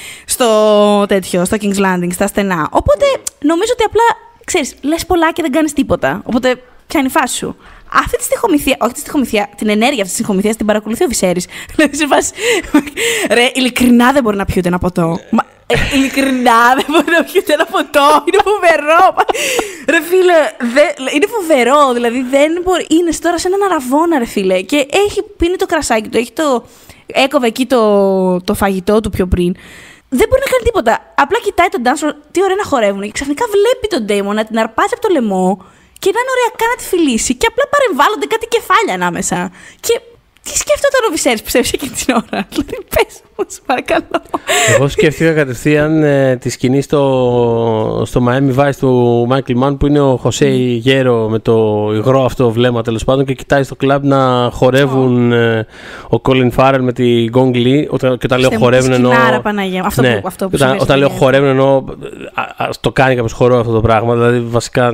στο King's Landing, στα στενά. Οπότε νομίζω ότι απλά, ξέρεις, λες πολλά και δεν κάνεις τίποτα. Οπότε πιάνει η φάση σου. Αυτή τη στοιχομηθεία, όχι τη στοιχομηθεία, την ενέργεια αυτή τη στοιχομηθεία την παρακολουθεί ο Βυσέρης. Δηλαδή σε φάση. Ρε, ειλικρινά δεν μπορεί να πιει ούτε ένα ποτό. Ειλικρινά δεν μπορεί να πιει ούτε ένα ποτό. Είναι φοβερό. Ρε φίλε, είναι φοβερό. Δηλαδή δεν μπορεί. Είναι τώρα σε έναν αραβόνα, ρε φίλε. Και έχει πίνει το κρασάκι του. Έκοβε εκεί το φαγητό του πιο πριν. Δεν μπορεί να κάνει τίποτα. Απλά κοιτάει τον dancer, τι ωραία να χορεύουν. Και ξαφνικά βλέπει τον Ντέιμον να την αρπάζει από το λαιμό και να είναι ωραία να τη φιλήσει. Και απλά παρεμβάλλονται κάτι κεφάλια ανάμεσα. Και τι σκέφτονταν ο Βυσέρης που ψεύσε εκείνη την ώρα. Δηλαδή, πες μου, σε παρακαλώ. Εγώ σκέφτηκα κατευθείαν τη σκηνή στο Miami Vice του Michael Mann που είναι ο Χωσέι Γέρο με το υγρό αυτό βλέμμα τέλος πάντων και κοιτάει στο κλαμπ να χορεύουν ο Colin Farrell με τη Gong Li. Και όταν λέω χορεύουν εννοώ. Αυτό που όταν λέω χορεύουν εννοώ. Το κάνει κάποιος χορό αυτό το πράγμα. Δηλαδή βασικά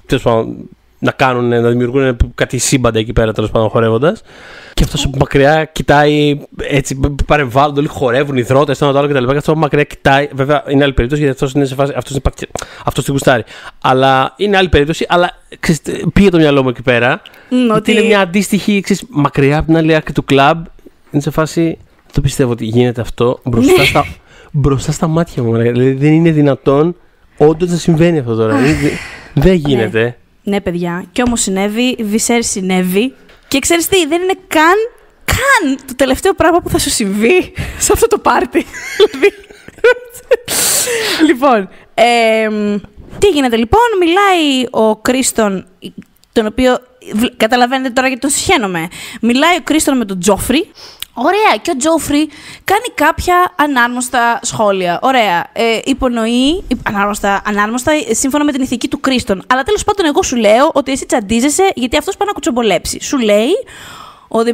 να δημιουργούν κάτι σύμπαντα εκεί πέρα τέλος πάντων χορεύοντας. Και αυτός από μακριά κοιτάει έτσι, παρεμβάλλονται, όλοι χορεύουν, υδρότες, το ένα το άλλο κτλ. Και αυτό από μακριά κοιτάει. Βέβαια είναι άλλη περίπτωση γιατί αυτός είναι σε φάση. Αυτός την κουστάρει. Αλλά είναι άλλη περίπτωση. Αλλά πήγε το μυαλό μου εκεί πέρα. Ότι είναι μια αντίστοιχη μακριά από την άλλη άκρη του κλαμπ. Είναι σε φάση. Δεν το πιστεύω ότι γίνεται αυτό μπροστά στα μάτια μου. Δηλαδή δεν είναι δυνατόν όντως να συμβαίνει αυτό τώρα. Δεν γίνεται. Ναι, παιδιά. Και όμως συνέβη, Βυσέρη συνέβη. Και ξέρεις τι, δεν είναι καν το τελευταίο πράγμα που θα σου συμβεί σε αυτό το πάρτι. Λοιπόν, τι γίνεται λοιπόν, μιλάει ο Κρίστον, τον οποίο, καταλαβαίνετε τώρα γιατί τον συχαίνομαι. Μιλάει ο Κρίστον με τον Τζόφρι. Ωραία, και ο Τζόφρι κάνει κάποια ανάρμοστα σχόλια. Ωραία, υπονοεί, ανάρμοστα σύμφωνα με την ηθική του Κρίστον. Αλλά τέλος πάντων εγώ σου λέω ότι εσύ τσαντίζεσαι γιατί αυτός πάει να κουτσομπολέψει. Σου λέει ότι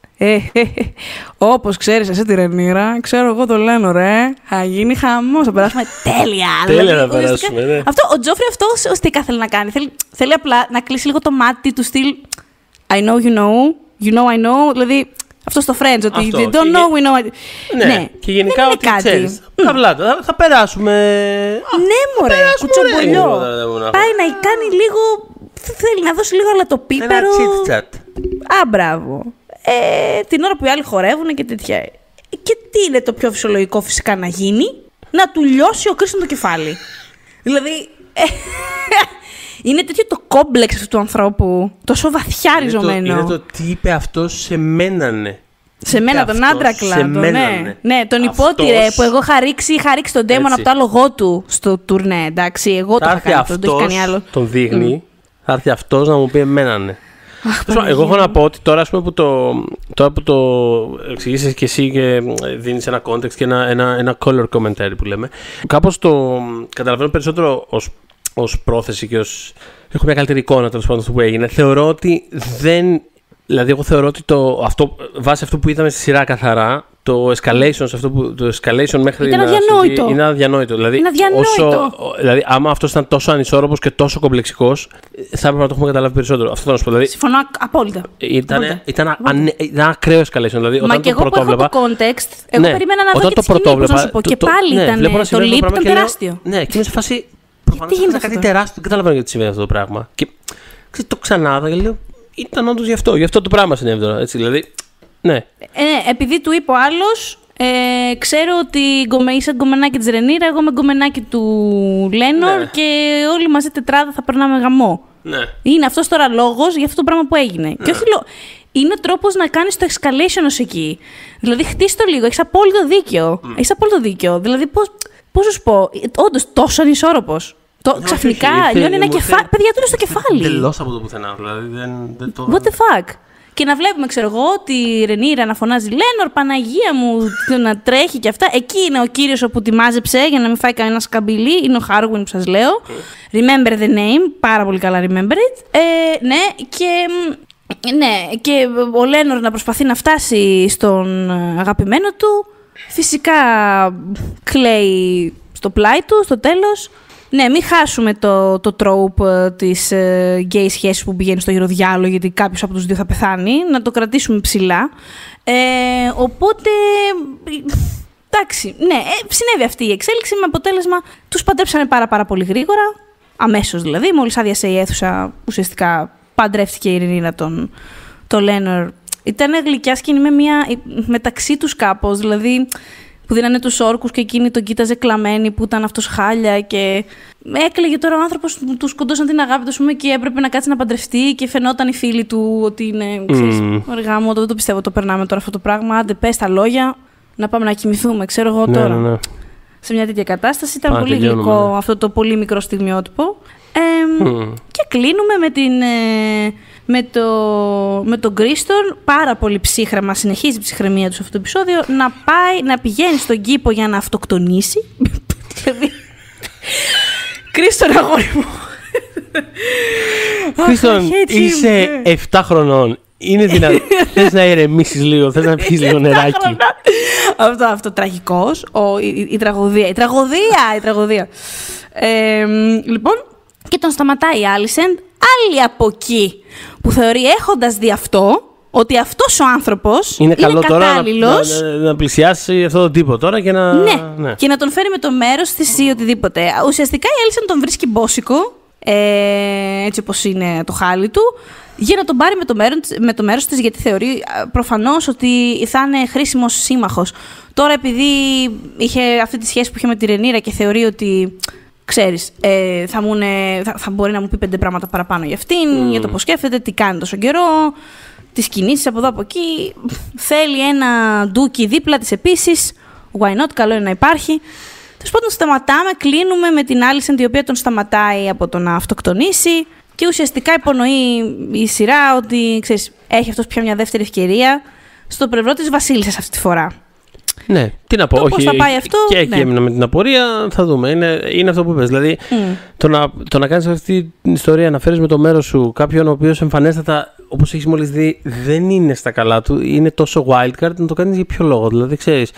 όπως ξέρεις εσύ τη Ρενίρα, ξέρω εγώ το λένε ρε, θα γίνει χαμός, θα περάσουμε τέλεια. Τέλεια να περάσουμε, ναι. Αυτό, ο Τζόφρι αυτό ουστικά θέλει να κάνει. Θέλει απλά να κλείσει λίγο το μάτι του στυλ I know you know, you know I know, δηλαδή αυτό στο Friends, ότι they don't know, we know. Ναι, και γενικά ότι ξέρεις, τα βλάτα, θα περάσουμε. Ναι μωρέ, κουτσομπολιό. Πάει να κάνει λίγο, θέλει να δώσει λίγο αλατοπίπερο. Ένα chit-chat. Μπράβο. Την ώρα που οι άλλοι χορεύουν και τέτοια. Και τι είναι το πιο φυσιολογικό φυσικά να γίνει? Να του λιώσει ο Κρίστον το κεφάλι. Δηλαδή, είναι τέτοιο το κόμπλεξ αυτού του ανθρώπου, τόσο βαθιά ριζωμένο. Είναι το τι είπε αυτός σε μένα, ναι. Σε μένα, τον άντρα κλάδο, ναι. Τον υπότηρε που εγώ είχα ρίξει τον Ντέιμον από το άλογο του στο τουρνέ, εντάξει. Εγώ το είχα κάνει αυτό, δεν το έχει κάνει άλλο. Τον δείχνει, θα έρθει αυτός να μου πει εμένα ναι. Εγώ έχω να πω ότι τώρα, ας πούμε, που το εξηγήσεις και εσύ και δίνεις ένα context και ένα color commentary που λέμε, κάπως το καταλαβαίνω περισσότερο ως πρόθεση και έχω μια καλύτερη εικόνα τέλος πάντων αυτό που έγινε. Θεωρώ ότι δεν. Δηλαδή, εγώ θεωρώ ότι βάσει αυτού που είδαμε στη σειρά καθαρά, το escalation μέχρι ήταν αδιανόητο. Είναι αδιανόητο. Δηλαδή, είναι αδιανόητο. Δηλαδή, άμα αυτό ήταν τόσο ανισόρροπος και τόσο κομπλεξικός, θα έπρεπε να το έχουμε καταλάβει περισσότερο. Αυτό θα σου πω. Δηλαδή, συμφωνώ απόλυτα. Ήταν ακραίο escalation. Δηλαδή, μα και εγώ που έχω το context, εγώ περίμενα να δω και τη σκηνή, πώς να σου πω. Και πάλι ήταν. Το leap ήταν τεράστιο. Ναι, και είμαι σε φάση. Προφανώς ήταν κάτι τεράστιο. Δεν καταλαβαίνω γιατί συμβαίνει αυτό το πράγμα. Και το ξανάδα και λέω. Ήταν όντως γι' αυτό το πράγμα συνέβη τώρα. Έτσι, δηλαδή, ναι. Επειδή του είπε ο άλλος, ξέρω ότι είσαι γκομενάκι της Ρενίρα, εγώ είμαι γκομενάκι του Λένορ, ναι. Και όλοι μαζί τετράδα θα περνάμε γαμό. Ναι. Είναι αυτός τώρα λόγος για αυτό το πράγμα που έγινε. Ναι. Και όχι είναι ο τρόπος να κάνεις το escalation ως εκεί. Δηλαδή, χτίς το λίγο, έχεις απόλυτο δίκιο. Δηλαδή, πώς σου πω, όντως τόσο ανισόρροπος. Ξαφνικά λιώνει ένα κεφάλι. Παιδιά, του είναι στο κεφάλι. Τελώς από το πουθενά. Δηλαδή δεν το. What the fuck. Και να βλέπουμε, ξέρω εγώ, τη Ρενίρα να φωνάζει Λένορ, Παναγία μου, να τρέχει και αυτά. Εκεί είναι ο κύριος που τη μάζεψε για να μην φάει κανένα σκαμπιλί. Είναι ο Χάρουιν που σας λέω. Remember the name. Πάρα πολύ καλά, remember it. Ναι, και ο Λένορ να προσπαθεί να φτάσει στον αγαπημένο του. Φυσικά κλαίει στο πλάι του, στο τέλος. Ναι, μην χάσουμε το trope της γκέι σχέσης που πηγαίνει στο γυροδιάλογο, γιατί κάποιος από τους δύο θα πεθάνει. Να το κρατήσουμε ψηλά. Οπότε, εντάξει, ναι, συνέβη αυτή η εξέλιξη με αποτέλεσμα τους παντρέψανε πάρα πολύ γρήγορα, αμέσως δηλαδή, μόλις άδειασε η αίθουσα, ουσιαστικά παντρεύτηκε η Ρενίρα το Λένορ. Ήταν γλυκιά σκηνή μεταξύ τους κάπως, δηλαδή που δίνανε τους όρκους και εκείνη τον κοίταζε κλαμμένη που ήταν αυτός χάλια και έκλαιγε τώρα ο άνθρωπος που του σκοντώσαν την αγάπη του και έπρεπε να κάτσει να παντρευτεί και φαινόταν οι φίλοι του ότι είναι, ξέρεις, οργά μου, δεν το πιστεύω, το περνάμε τώρα αυτό το πράγμα, άντε πες τα λόγια, να πάμε να κοιμηθούμε, ξέρω εγώ τώρα. Ναι. Σε μια τέτοια κατάσταση ήταν πολύ γλυκό αυτό το πολύ μικρό στιγμιότυπο. Και κλείνουμε με τον Κρίστον, πάρα πολύ ψύχρεμα, συνεχίζει η ψυχραιμία του σε αυτό το επεισόδιο, να πηγαίνει στον κήπο για να αυτοκτονήσει. Κρίστον, αγόρι μου. Κρίστον, είσαι 7 χρονών. Είναι δυνατόν. Θες να ηρεμήσεις λίγο, θες να πιεις λίγο νεράκι. Αυτό τραγικός. Η τραγωδία. Λοιπόν, και τον σταματάει η Άλισεν, άλλη από εκεί που θεωρεί, έχοντας δει αυτό, ότι αυτός ο άνθρωπος είναι κατάλληλος τώρα να πλησιάσει αυτό το τύπο τώρα και να. Ναι, και να τον φέρει με το μέρος της ή οτιδήποτε. Ουσιαστικά η Άλισεν τον βρίσκει μπόσικο, έτσι όπως είναι το χάλι του, για να τον πάρει με το μέρος της, γιατί θεωρεί προφανώς ότι θα είναι χρήσιμος σύμμαχος. Τώρα, επειδή είχε αυτή τη σχέση που είχε με τη Ρενίρα και θεωρεί ότι, ξέρεις, θα μπορεί να μου πει 5 πράγματα παραπάνω για αυτήν, για το πώς σκέφτεται, τι κάνει τόσο καιρό, τις κινήσεις από εδώ από εκεί. Θέλει ένα ντούκι δίπλα της επίσης. Why not, καλό είναι να υπάρχει. Τέλος πάντων, σταματάμε, κλείνουμε με την Άλισεν, η οποία τον σταματάει από το να αυτοκτονήσει. Και ουσιαστικά υπονοεί η σειρά ότι, ξέρεις, έχει αυτός πια μια δεύτερη ευκαιρία στο πλευρό της βασίλισσας αυτή τη φορά. Ναι, τι να πω, όχι. Πώς θα πάει αυτό, και εκεί έμεινα με την απορία, θα δούμε. Είναι αυτό που είπες. Δηλαδή, το να κάνεις αυτή την ιστορία, να φέρεις με το μέρος σου κάποιον ο οποίος εμφανέστατα, όπως έχεις μόλις δει, δεν είναι στα καλά του, είναι τόσο wildcard, να το κάνεις για ποιο λόγο. Δηλαδή, ξέρεις,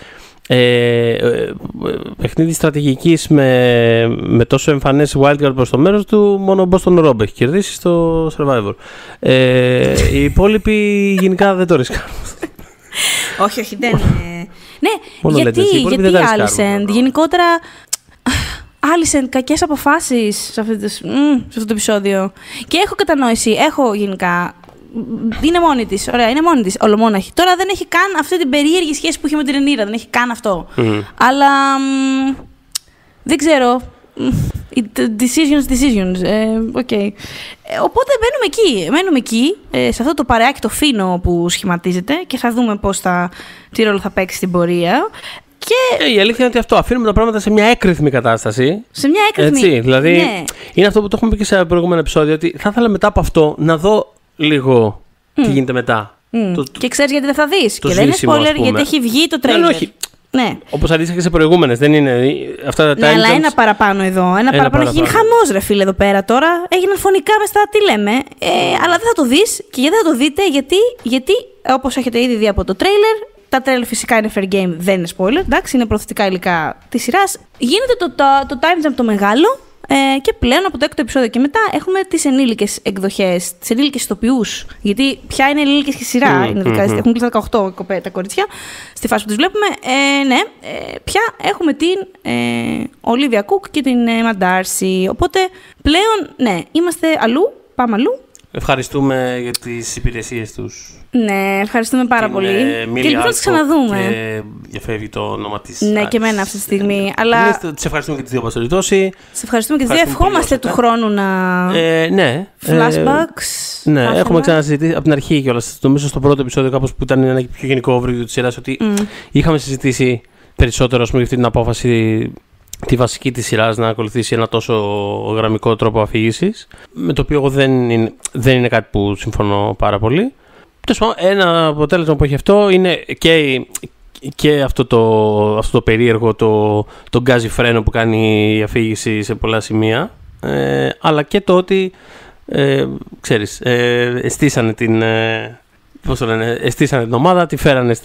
παιχνίδι στρατηγικής με τόσο εμφανές wildcard προς το μέρος του, μόνο ο Boston Rob έχει κερδίσει στο Survivor. Οι υπόλοιποι γενικά δεν το ρισκάρουν. Όχι, δεν είναι. Ναι, γιατί Άλισεν, γενικότερα, Άλισεν, κακές αποφάσεις σε αυτό το επεισόδιο. Και έχω κατανόηση, γενικά. Είναι μόνη της, ωραία, είναι μόνη της, ολομόναχη. Τώρα δεν έχει καν αυτή την περίεργη σχέση που είχε με την Ρενίρα, δεν έχει καν αυτό. Αλλά δεν ξέρω. Decisions. Okay. Οπότε μένουμε εκεί, σε αυτό το παρεάκι το φίνο που σχηματίζεται και θα δούμε τι ρόλο θα παίξει στην πορεία. Και η αλήθεια είναι ότι αυτό αφήνουμε τα πράγματα σε μια έκρηθμη κατάσταση. Σε μια έκρηθμη. Έτσι, δηλαδή, ναι. Είναι αυτό που το έχουμε πει και σε προηγούμενο επεισόδιο, ότι θα ήθελα μετά από αυτό να δω λίγο τι γίνεται μετά. Και ξέρεις γιατί δεν θα δεις. Και δεν είναι spoiler, γιατί έχει βγει το τρέιλερ. Όχι. Ναι. Όπως αντίστοιχα και σε προηγούμενες, δεν είναι αυτά τα ναι, αλλά ένα παραπάνω εδώ. Ένα παραπάνω έχει γίνει χαμός, ρε φίλε, εδώ πέρα τώρα. Έγιναν φωνικά μες στα τι λέμε. Αλλά δεν θα το δεις. Και γιατί δεν θα το δείτε, γιατί όπως έχετε ήδη δει από το τρέιλερ, τα τρέιλερ φυσικά είναι fair game, δεν είναι spoiler. Εντάξει, είναι προθετικά υλικά της σειράς. Γίνεται το time jump το μεγάλο. Και πλέον από το 6ο επεισόδιο και μετά έχουμε τις ενήλικες εκδοχές, τις ενήλικες ηθοποιούς. Γιατί πια είναι ενήλικες και σειρά. Έχουν κλείσει 18 τα κορίτσια στη φάση που τους βλέπουμε. Πια έχουμε την Olivia Cook και την Emma Darcy. Οπότε πλέον, ναι, είμαστε αλλού, πάμε αλλού. Ευχαριστούμε για τις υπηρεσίες τους. Ναι, ευχαριστούμε πάρα πολύ. Και ελπίζω να τις ξαναδούμε. Και διαφεύγει το όνομα της. Ναι, και εμένα αυτή τη στιγμή. Αλλά... Τις ευχαριστούμε και τις δύο πασολιτώσει. Τις ευχαριστούμε και τις δύο. Ευχόμαστε του χρόνου να. Ναι. Flashbacks. Ναι, έχουμε ξανασυζητήσει από την αρχή κιόλας. Νομίζω στο πρώτο επεισόδιο, κάπως που ήταν ένα πιο γενικό overview της σειράς, ότι είχαμε συζητήσει περισσότερο για αυτή την απόφαση. Τη βασική της σειράς να ακολουθήσει ένα τόσο γραμμικό τρόπο αφήγησης, με το οποίο εγώ δεν είναι κάτι που συμφωνώ πάρα πολύ. Ένα αποτέλεσμα που έχει αυτό είναι και αυτό το περίεργο, το γκάζι φρένο που κάνει η αφήγηση σε πολλά σημεία, αλλά και το ότι, ξέρεις, εστίσανε την ομάδα, τη φέρανε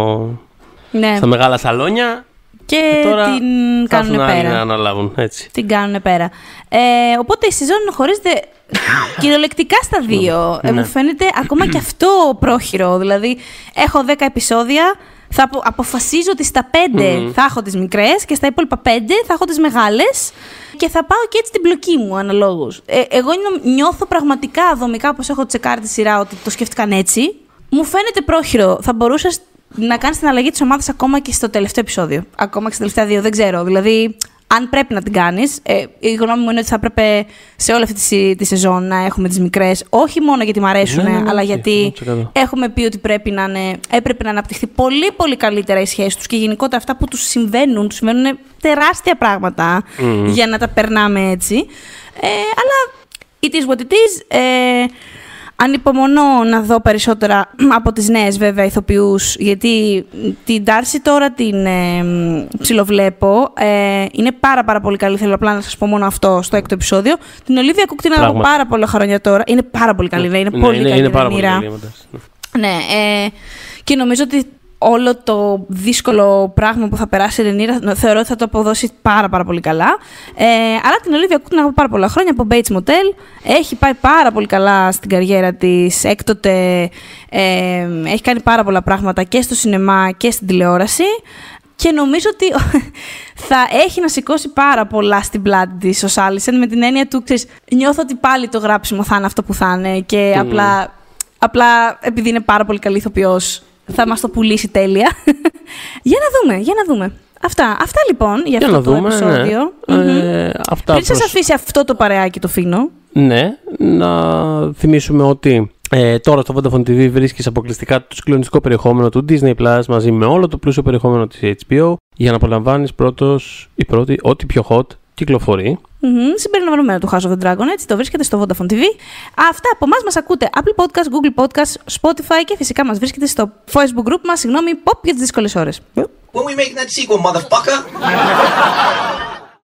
στα μεγάλα σαλόνια. Και τώρα την κάνουν πέρα. Να αναλάβουν, έτσι. Την κάνουν πέρα. Οπότε η σεζόν χωρίζεται κυριολεκτικά στα δύο. Μου φαίνεται ακόμα και αυτό πρόχειρο. Δηλαδή, έχω 10 επεισόδια. Θα αποφασίζω ότι στα 5 θα έχω τις μικρές και στα υπόλοιπα 5 θα έχω τις μεγάλες. Και θα πάω και έτσι την μπλοκή μου αναλόγως. Εγώ νιώθω πραγματικά δομικά, όπως έχω τσεκάρει τη σειρά, ότι το σκέφτηκαν έτσι. Μου φαίνεται πρόχειρο. Θα μπορούσες να κάνεις την αλλαγή της ομάδας ακόμα και στο τελευταίο επεισόδιο. Ακόμα και στα τελευταία 2, δεν ξέρω. Δηλαδή, αν πρέπει να την κάνεις, η γνώμη μου είναι ότι θα έπρεπε σε όλη αυτή τη σεζόν να έχουμε τις μικρές. Όχι μόνο γιατί μου αρέσουν, αλλά γιατί έχουμε πει ότι έπρεπε να αναπτυχθεί πολύ πολύ καλύτερα η σχέση τους και γενικότερα αυτά που τους συμβαίνουν τεράστια πράγματα για να τα περνάμε έτσι. Αλλά it is what it is. Ανυπομονώ να δω περισσότερα από τις νέες βέβαια ηθοποιούς, γιατί την Darcy τώρα την ψιλοβλέπω. Είναι πάρα πολύ καλή, θέλω απλά να σας πω μόνο αυτό στο 6ο επεισόδιο. Την Olivia Cook την ακούω πάρα πολλά χρόνια τώρα. Είναι πάρα πολύ καλή, είναι πολύ καλή. Είναι πάρα πολύ καλή. Ναι, και νομίζω ότι όλο το δύσκολο πράγμα που θα περάσει η Ρενίρα θεωρώ ότι θα το αποδώσει πάρα πολύ καλά. Αλλά την Olivia Cook την έχω πάρα πολλά χρόνια από Bates Motel. Έχει πάει πάρα πολύ καλά στην καριέρα της. Έκτοτε έχει κάνει πάρα πολλά πράγματα και στο σινεμά και στην τηλεόραση. Και νομίζω ότι θα έχει να σηκώσει πάρα πολλά στην πλάτη της ως Άλισεν, με την έννοια του, ξέρεις, νιώθω ότι πάλι το γράψιμο θα είναι αυτό που θα είναι και απλά επειδή είναι πάρα πολύ καλή ηθοποιός θα μας το πουλήσει τέλεια. Για να δούμε. Αυτά λοιπόν για αυτό το επεισόδιο. Πριν σας αφήσει αυτό το παρεάκι το φίνο. Ναι, να θυμίσουμε ότι τώρα στο Vodafone TV βρίσκεις αποκλειστικά το συγκλονιστικό περιεχόμενο του Disney Plus μαζί με όλο το πλούσιο περιεχόμενο της HBO για να απολαμβάνεις πρώτος ή πρώτη ό,τι πιο hot κυκλοφορεί. Συμπεριλαμβανομένο του House of the Dragon, έτσι το βρίσκεται στο Vodafone TV. Αυτά από εμάς μας ακούτε Apple Podcast, Google Podcast, Spotify και φυσικά μας βρίσκεται στο Facebook group μας, Pop για τις δύσκολες ώρες. When we make that sequel, motherfucker!